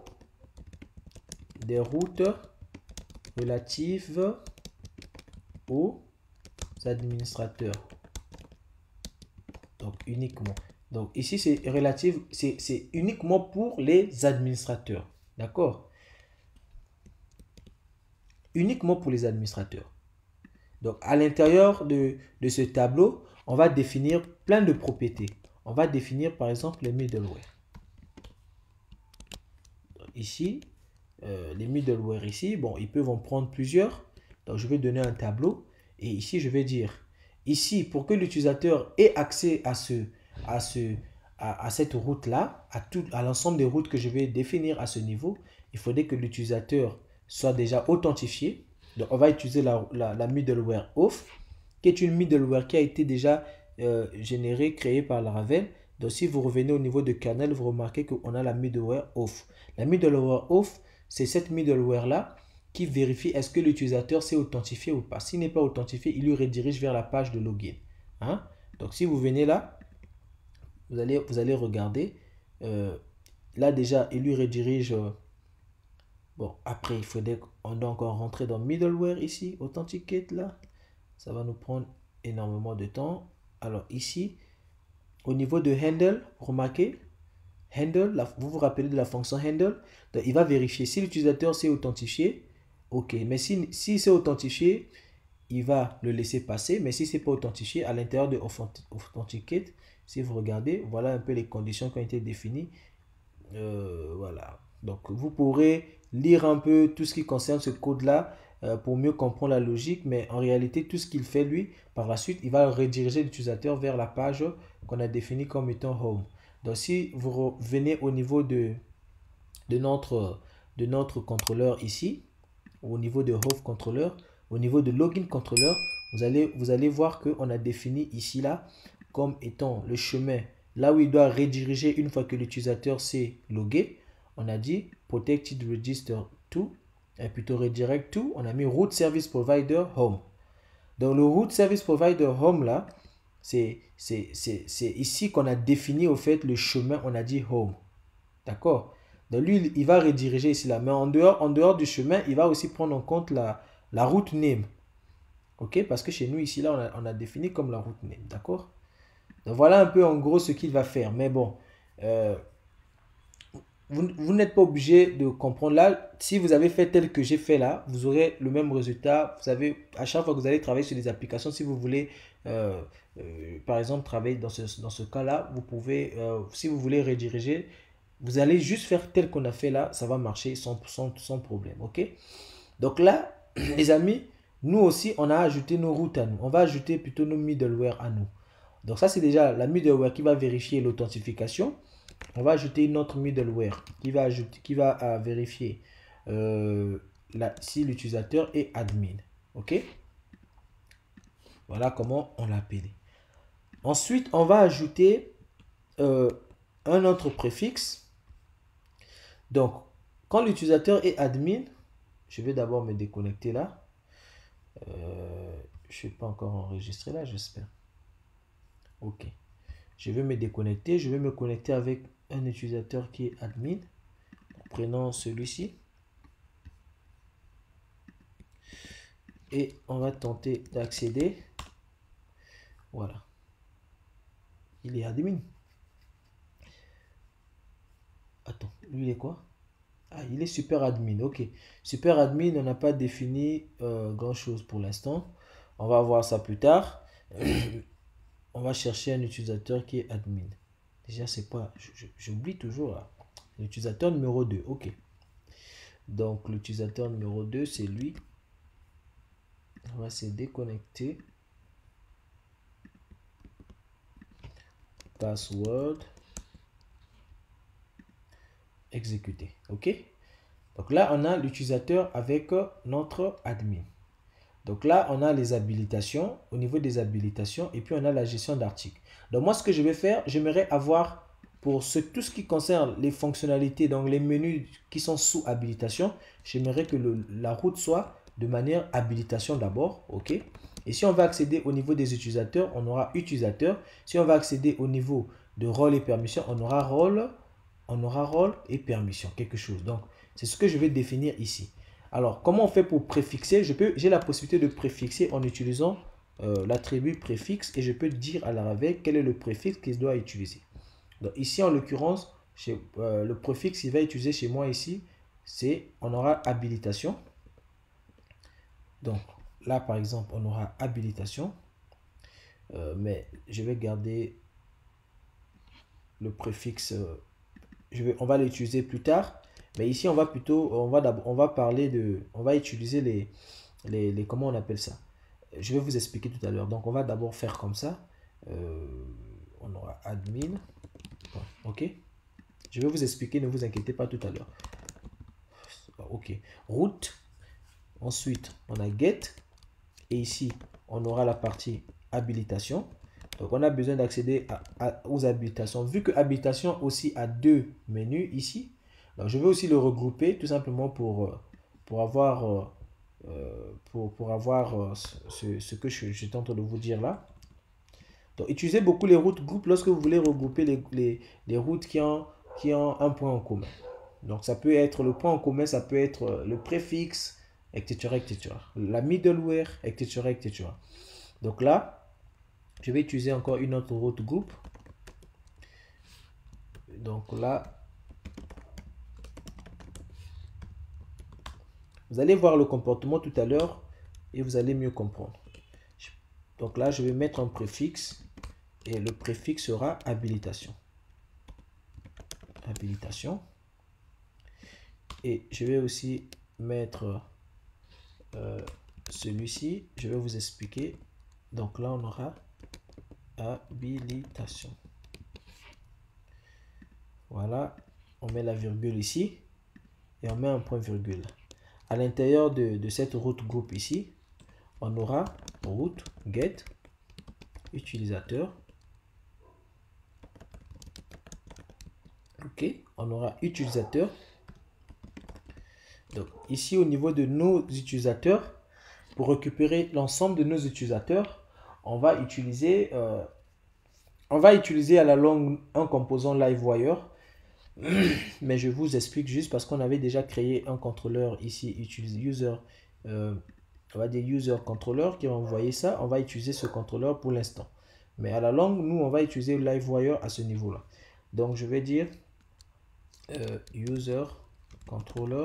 des routes relatives aux administrateurs. Donc uniquement. Donc ici, c'est relatif, c'est uniquement pour les administrateurs. D'accord? Uniquement pour les administrateurs. Donc à l'intérieur de ce tableau, on va définir plein de propriétés. On va définir par exemple les middleware. Ici, les middleware ici, bon, ils peuvent en prendre plusieurs. Donc je vais donner un tableau et ici je vais dire, ici pour que l'utilisateur ait accès à cette route là, à l'ensemble des routes que je vais définir à ce niveau, il faudrait que l'utilisateur soit déjà authentifié. Donc on va utiliser la middleware auth, qui est une middleware qui a été déjà générée, créée par Laravel. Donc si vous revenez au niveau de kernel, vous remarquez qu'on a la middleware auth. La middleware auth, c'est cette middleware là qui vérifie est-ce que l'utilisateur s'est authentifié ou pas. S'il n'est pas authentifié, il lui redirige vers la page de login. Hein? Donc si vous venez là, vous allez regarder. Là déjà, il lui redirige. Bon, après, il faudrait qu'on doit encore rentrer dans middleware ici, authenticate là. Ça va nous prendre énormément de temps. Alors ici, au niveau de handle, remarquez, handle, vous vous rappelez de la fonction handle. Donc, il va vérifier si l'utilisateur s'est authentifié. Ok, mais si c'est authentifié, il va le laisser passer. Mais si ce n'est pas authentifié, à l'intérieur de authenticate, si vous regardez, voilà un peu les conditions qui ont été définies. Voilà. Donc, vous pourrez lire un peu tout ce qui concerne ce code-là pour mieux comprendre la logique. Mais en réalité, tout ce qu'il fait, lui, par la suite, il va rediriger l'utilisateur vers la page qu'on a définie comme étant home. Donc, si vous revenez au niveau de notre contrôleur ici, au niveau de Host Controller, au niveau de Login Controller, vous allez voir qu'on a défini ici là comme étant le chemin là où il doit rediriger une fois que l'utilisateur s'est logué. On a dit Protected Register to, et plutôt Redirect to, on a mis Root Service Provider Home. Donc le Root Service Provider Home là, c'est ici qu'on a défini au fait le chemin, on a dit home. D'accord? Donc lui, il va rediriger ici là. Mais en dehors du chemin, il va aussi prendre en compte la route name. Ok? Parce que chez nous, ici là, on a défini comme la route name. D'accord? Donc voilà un peu en gros ce qu'il va faire. Mais bon, euh, vous n'êtes pas obligé de comprendre là. Si vous avez fait tel que j'ai fait là, vous aurez le même résultat. Vous savez, à chaque fois que vous allez travailler sur des applications, si vous voulez, par exemple, travailler dans ce cas-là, vous pouvez, si vous voulez rediriger, vous allez juste faire tel qu'on a fait là, ça va marcher sans problème. Ok? Donc là, les amis, nous aussi, on a ajouté nos routes à nous. On va ajouter plutôt nos middleware à nous. Donc ça, c'est déjà la middleware qui va vérifier l'authentification. On va ajouter une autre middleware qui va vérifier si l'utilisateur est admin. Ok? Voilà comment on l'appelle. Ensuite, on va ajouter un autre préfixe. Donc, quand l'utilisateur est admin, je vais d'abord me déconnecter là. Je ne suis pas encore enregistré là, j'espère. Ok. Je vais me déconnecter. Je vais me connecter avec un utilisateur qui est admin. Prenons celui-ci. Et on va tenter d'accéder. Voilà. Il est admin. Attends, lui il est quoi? Ah, il est super admin. Ok. Super admin, on n'a pas défini grand chose pour l'instant. On va voir ça plus tard. On va chercher un utilisateur qui est admin. Déjà, c'est pas. J'oublie toujours là. L'utilisateur numéro 2. Ok. Donc, l'utilisateur numéro 2, c'est lui. On va se déconnecter. Password. Exécuter. Ok. Donc là, on a l'utilisateur avec notre admin. Donc là, on a les habilitations, au niveau des habilitations, et puis on a la gestion d'articles. Donc moi, ce que je vais faire, j'aimerais avoir, pour tout ce qui concerne les fonctionnalités, donc les menus qui sont sous habilitation, j'aimerais que la route soit de manière habilitation d'abord, ok? Et si on va accéder au niveau des utilisateurs, on aura utilisateur. Si on va accéder au niveau de rôle et permission, on aura rôle et permission, quelque chose. Donc, c'est ce que je vais définir ici. Alors, comment on fait pour préfixer? J'ai la possibilité de préfixer en utilisant l'attribut préfixe et je peux dire à l'arrivée quel est le préfixe qu'il doit utiliser. Donc ici, en l'occurrence, le préfixe qu'il va utiliser chez moi ici, on aura habilitation. Donc là, par exemple, on aura habilitation. Mais je vais garder le préfixe. On va l'utiliser plus tard. Mais ici, on va utiliser comment on appelle ça? Je vais vous expliquer tout à l'heure. Donc, on va d'abord faire comme ça. On aura admin. Ok. Je vais vous expliquer, ne vous inquiétez pas tout à l'heure. Ok. Route. Ensuite, on a get. Et ici, on aura la partie habilitation. Donc, on a besoin d'accéder aux habilitations. Vu que habilitation aussi a deux menus ici, donc je vais aussi le regrouper tout simplement pour avoir, ce que je suis en train de vous dire là. Donc, utilisez beaucoup les routes groupes lorsque vous voulez regrouper les routes qui ont un point en commun. Donc, ça peut être le point en commun, ça peut être le préfixe, etc., etc. La middleware, etc., etc. Donc là, je vais utiliser encore une autre route groupe. Donc là, vous allez voir le comportement tout à l'heure et vous allez mieux comprendre. Donc là, je vais mettre un préfixe et le préfixe sera habilitation. Habilitation. Et je vais aussi mettre celui-ci. Je vais vous expliquer. Donc là, on aura habilitation. Voilà. On met la virgule ici et on met un point virgule. À l'intérieur de cette route groupe ici, on aura route get utilisateur. Ok, on aura utilisateur. Donc ici au niveau de nos utilisateurs, pour récupérer l'ensemble de nos utilisateurs, on va utiliser On va utiliser à la longue un composant LiveWire. Mais je vous explique juste parce qu'on avait déjà créé un contrôleur ici, user, on va dire user controller qui va envoyer ça. On va utiliser ce contrôleur pour l'instant. Mais à la longue, nous, on va utiliser LiveWire à ce niveau-là. Donc, je vais dire user controller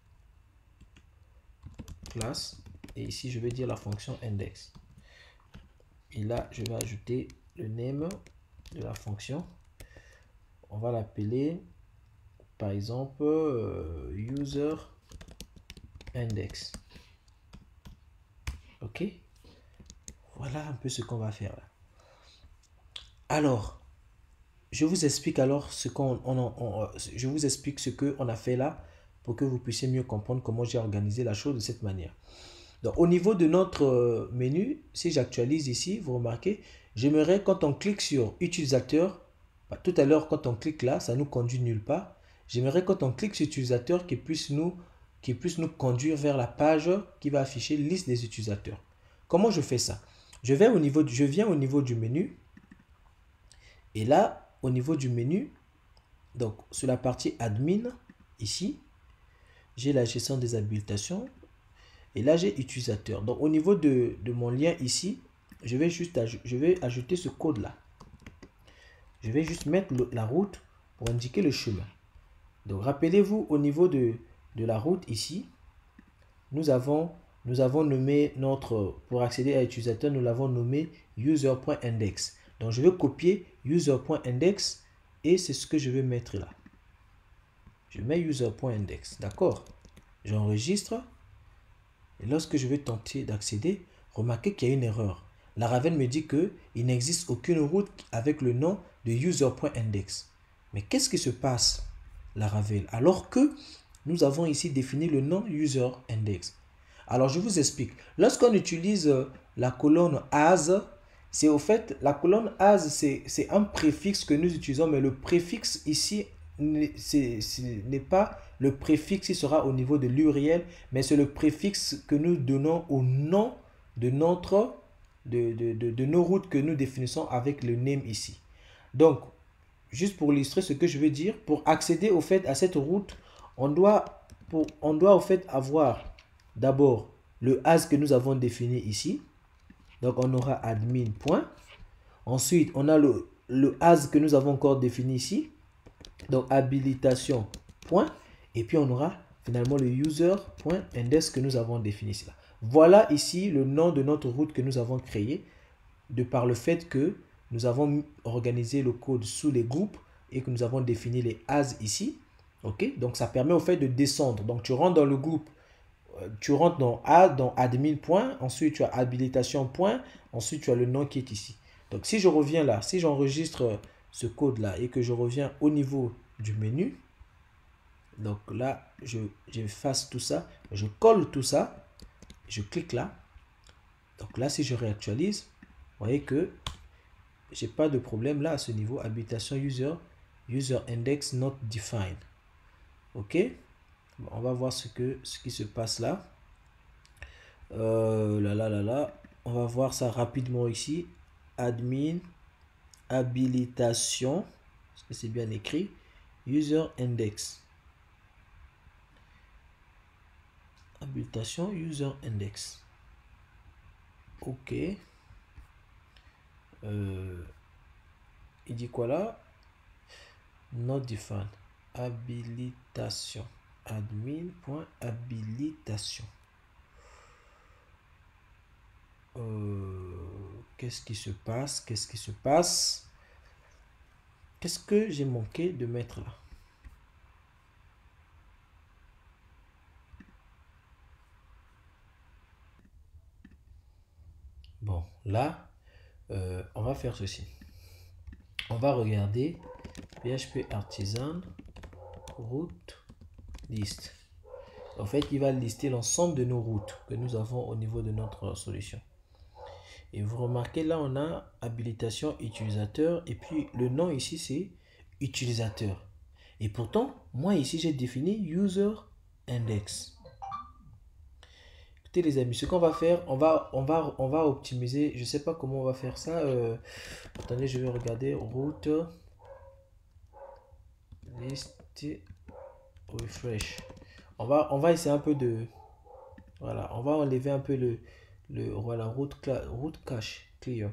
class. Et ici, je vais dire la fonction index. Et là, je vais ajouter le name de la fonction. On va l'appeler, par exemple, user index. Ok, voilà un peu ce qu'on va faire là. Alors, je vous explique alors ce je vous explique ce qu'on a fait là pour que vous puissiez mieux comprendre comment j'ai organisé la chose de cette manière. Donc, au niveau de notre menu, si j'actualise ici, vous remarquez, j'aimerais quand on clique sur utilisateur, tout à l'heure quand on clique là, ça nous conduit nulle part. J'aimerais quand on clique sur utilisateur qu'il puisse nous conduire vers la page qui va afficher liste des utilisateurs. Comment je fais ça? Je viens au niveau du menu. Et là, au niveau du menu, donc sur la partie admin, ici, j'ai la gestion des habilitations. Et là, j'ai utilisateur. Donc au niveau de mon lien ici, je vais ajouter ce code-là. Je vais juste mettre la route pour indiquer le chemin. Donc rappelez-vous, au niveau de la route ici, nous avons nommé pour accéder à l'utilisateur, nous l'avons nommé user.index. Donc je vais copier user.index et c'est ce que je vais mettre là. Je mets user.index, d'accord? J'enregistre et lorsque je vais tenter d'accéder, remarquez qu'il y a une erreur. Laravel me dit qu'il n'existe aucune route avec le nom de user.index. Mais qu'est-ce qui se passe, Laravel, alors que nous avons ici défini le nom user.index? Alors, je vous explique. Lorsqu'on utilise la colonne as, c'est au fait, la colonne as, c'est un préfixe que nous utilisons, mais le préfixe ici, n'est pas le préfixe qui sera au niveau de l'URL, mais c'est le préfixe que nous donnons au nom de nos routes que nous définissons avec le name ici. Donc, juste pour illustrer ce que je veux dire, pour accéder au fait à cette route, on doit au fait avoir d'abord le as que nous avons défini ici. Donc on aura admin. Ensuite, on a le as que nous avons encore défini ici. Donc habilitation. Et puis on aura finalement le user.index que nous avons défini ici. Voilà ici le nom de notre route que nous avons créé de par le fait que nous avons organisé le code sous les groupes et que nous avons défini les as ici. Ok, donc ça permet au fait de descendre. Donc tu rentres dans le groupe, tu rentres dans admin. Ensuite tu as habilitation. Ensuite tu as le nom qui est ici. Donc si je reviens là, si j'enregistre ce code là et que je reviens au niveau du menu, donc là j'efface tout ça, je colle tout ça, je clique là. Donc là si je réactualise, vous voyez que j'ai pas de problème là à ce niveau. Habilitation user index not defined. Ok, bon, on va voir ce qui se passe là. On va voir ça rapidement ici. Admin habilitation, est-ce que c'est bien écrit? User index. Habilitation user index. Ok. Il dit quoi là? Not defined. Habilitation. Admin.habilitation. Qu'est-ce qui se passe? Qu'est-ce qui se passe? Qu'est-ce que j'ai manqué de mettre là? Bon, là, on va faire ceci. On va regarder PHP Artisan route list. En fait, il va lister l'ensemble de nos routes que nous avons au niveau de notre solution. Et vous remarquez là, on a habilitation utilisateur et puis le nom ici c'est utilisateur. Et pourtant, moi ici j'ai défini user index. Écoutez les amis, ce qu'on va faire, on va optimiser. Je sais pas comment on va faire ça. Attendez, je vais regarder route list refresh. On va essayer un peu de, voilà, on va enlever un peu voilà, route cache clear.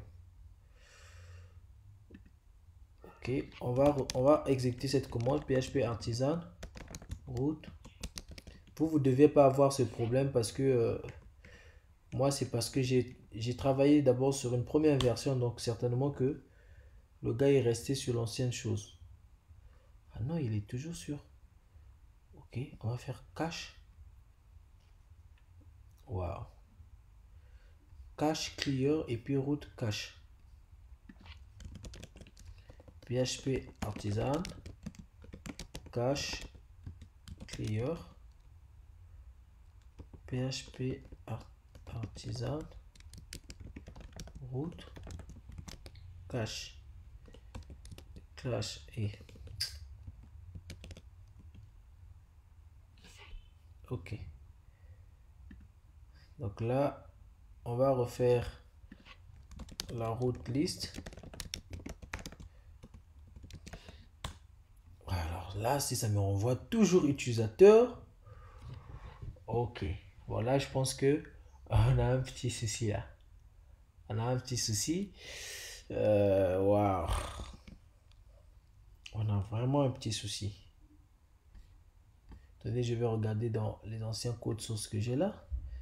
Ok, on va exécuter cette commande php artisan route. Vous devez pas avoir ce problème parce que moi, c'est parce que j'ai travaillé d'abord sur une première version, donc certainement que le gars est resté sur l'ancienne chose. Ah non, il est toujours sur. Ok, on va faire cache. Wow. Cache clear et puis route cache. PHP artisan cache clear. PHP artisan route cache et ok. Donc là, on va refaire la route list. Alors là, si ça me renvoie toujours utilisateur. Ok. Voilà, je pense que on a un petit souci là. On a un petit souci. Waouh. On a vraiment un petit souci. Attendez, je vais regarder dans les anciens codes sources que j'ai là.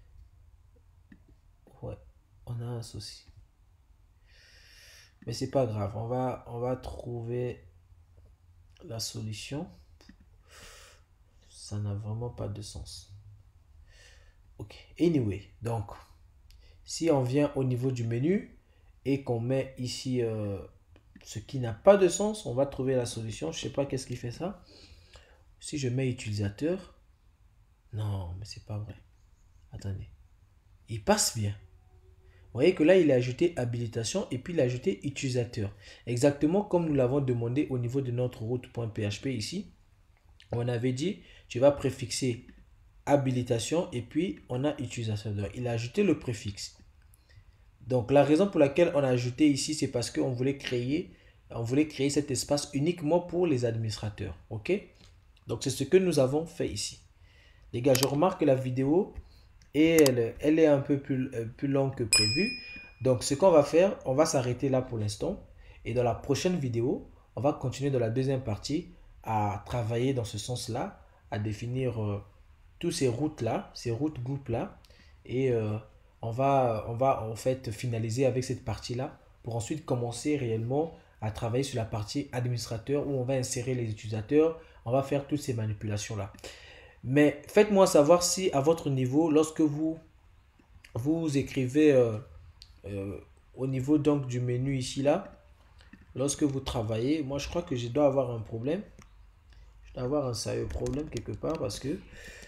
Ouais, on a un souci. Mais c'est pas grave, on va trouver la solution. Ça n'a vraiment pas de sens. Ok, anyway, donc si on vient au niveau du menu et qu'on met ici ce qui n'a pas de sens, on va trouver la solution. Je sais pas qu'est-ce qui fait ça. Si je mets utilisateur, non, mais c'est pas vrai. Attendez, il passe bien. Vous voyez que là, il a ajouté habilitation et puis il a ajouté utilisateur. Exactement comme nous l'avons demandé au niveau de notre route.php ici. On avait dit, tu vas préfixer habilitation et puis on a utilisateur. Il a ajouté le préfixe. Donc la raison pour laquelle on a ajouté ici, c'est parce qu'on voulait créer cet espace uniquement pour les administrateurs. Ok? Donc c'est ce que nous avons fait ici. Les gars, je remarque que la vidéo et elle est un peu plus longue que prévu. Donc ce qu'on va faire, on va s'arrêter là pour l'instant. Et dans la prochaine vidéo, on va continuer dans la deuxième partie à travailler dans ce sens-là, à définir tous ces routes-là, ces routes groupes-là. Et on va en fait finaliser avec cette partie-là pour ensuite commencer réellement à travailler sur la partie administrateur où on va insérer les utilisateurs, on va faire toutes ces manipulations-là. Mais faites-moi savoir si à votre niveau, lorsque vous écrivez au niveau donc du menu ici là, lorsque vous travaillez, moi je crois que je dois avoir un problème. Je dois avoir un sérieux problème quelque part parce que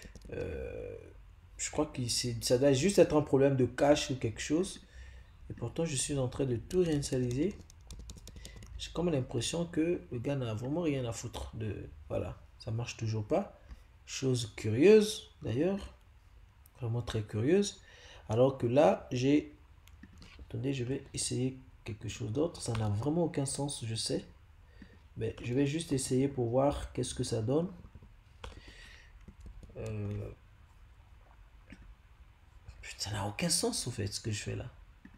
je crois que ça doit juste être un problème de cache ou quelque chose. Et pourtant je suis en train de tout réinitialiser. J'ai comme l'impression que le gars n'a vraiment rien à foutre de... Voilà, ça marche toujours pas. Chose curieuse d'ailleurs. Vraiment très curieuse. Alors que là, j'ai... Attendez, je vais essayer quelque chose d'autre. Ça n'a vraiment aucun sens, je sais. Mais je vais juste essayer pour voir qu'est-ce que ça donne. Ça n'a aucun sens, au fait, ce que je fais là.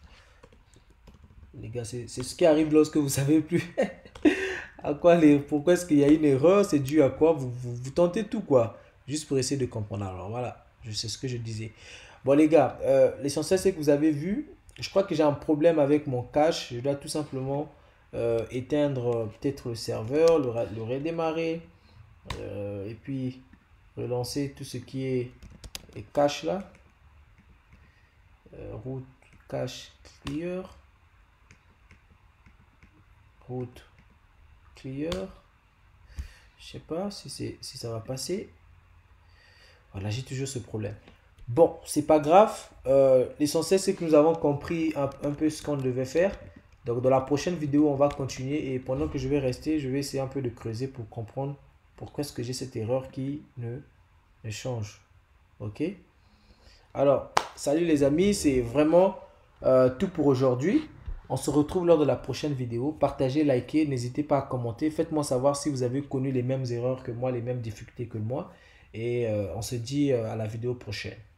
Les gars, c'est ce qui arrive lorsque vous savez plus à quoi pourquoi est-ce qu'il y a une erreur, c'est dû à quoi, vous tentez tout quoi, juste pour essayer de comprendre. Alors voilà, je sais ce que je disais. Bon les gars, l'essentiel c'est que vous avez vu, je crois que j'ai un problème avec mon cache, je dois tout simplement éteindre peut-être le serveur, le redémarrer, et puis relancer tout ce qui est cache là, route cache clear, route clear. Je sais pas si ça va passer. Voilà, j'ai toujours ce problème. Bon, c'est pas grave. L'essentiel, c'est que nous avons compris un peu ce qu'on devait faire. Donc, dans la prochaine vidéo, on va continuer. Et pendant que je vais rester, je vais essayer un peu de creuser pour comprendre pourquoi est-ce que j'ai cette erreur qui ne change. Ok? Alors, salut les amis, c'est vraiment tout pour aujourd'hui. On se retrouve lors de la prochaine vidéo. Partagez, likez, n'hésitez pas à commenter. Faites-moi savoir si vous avez connu les mêmes erreurs que moi, les mêmes difficultés que moi. Et on se dit à la vidéo prochaine.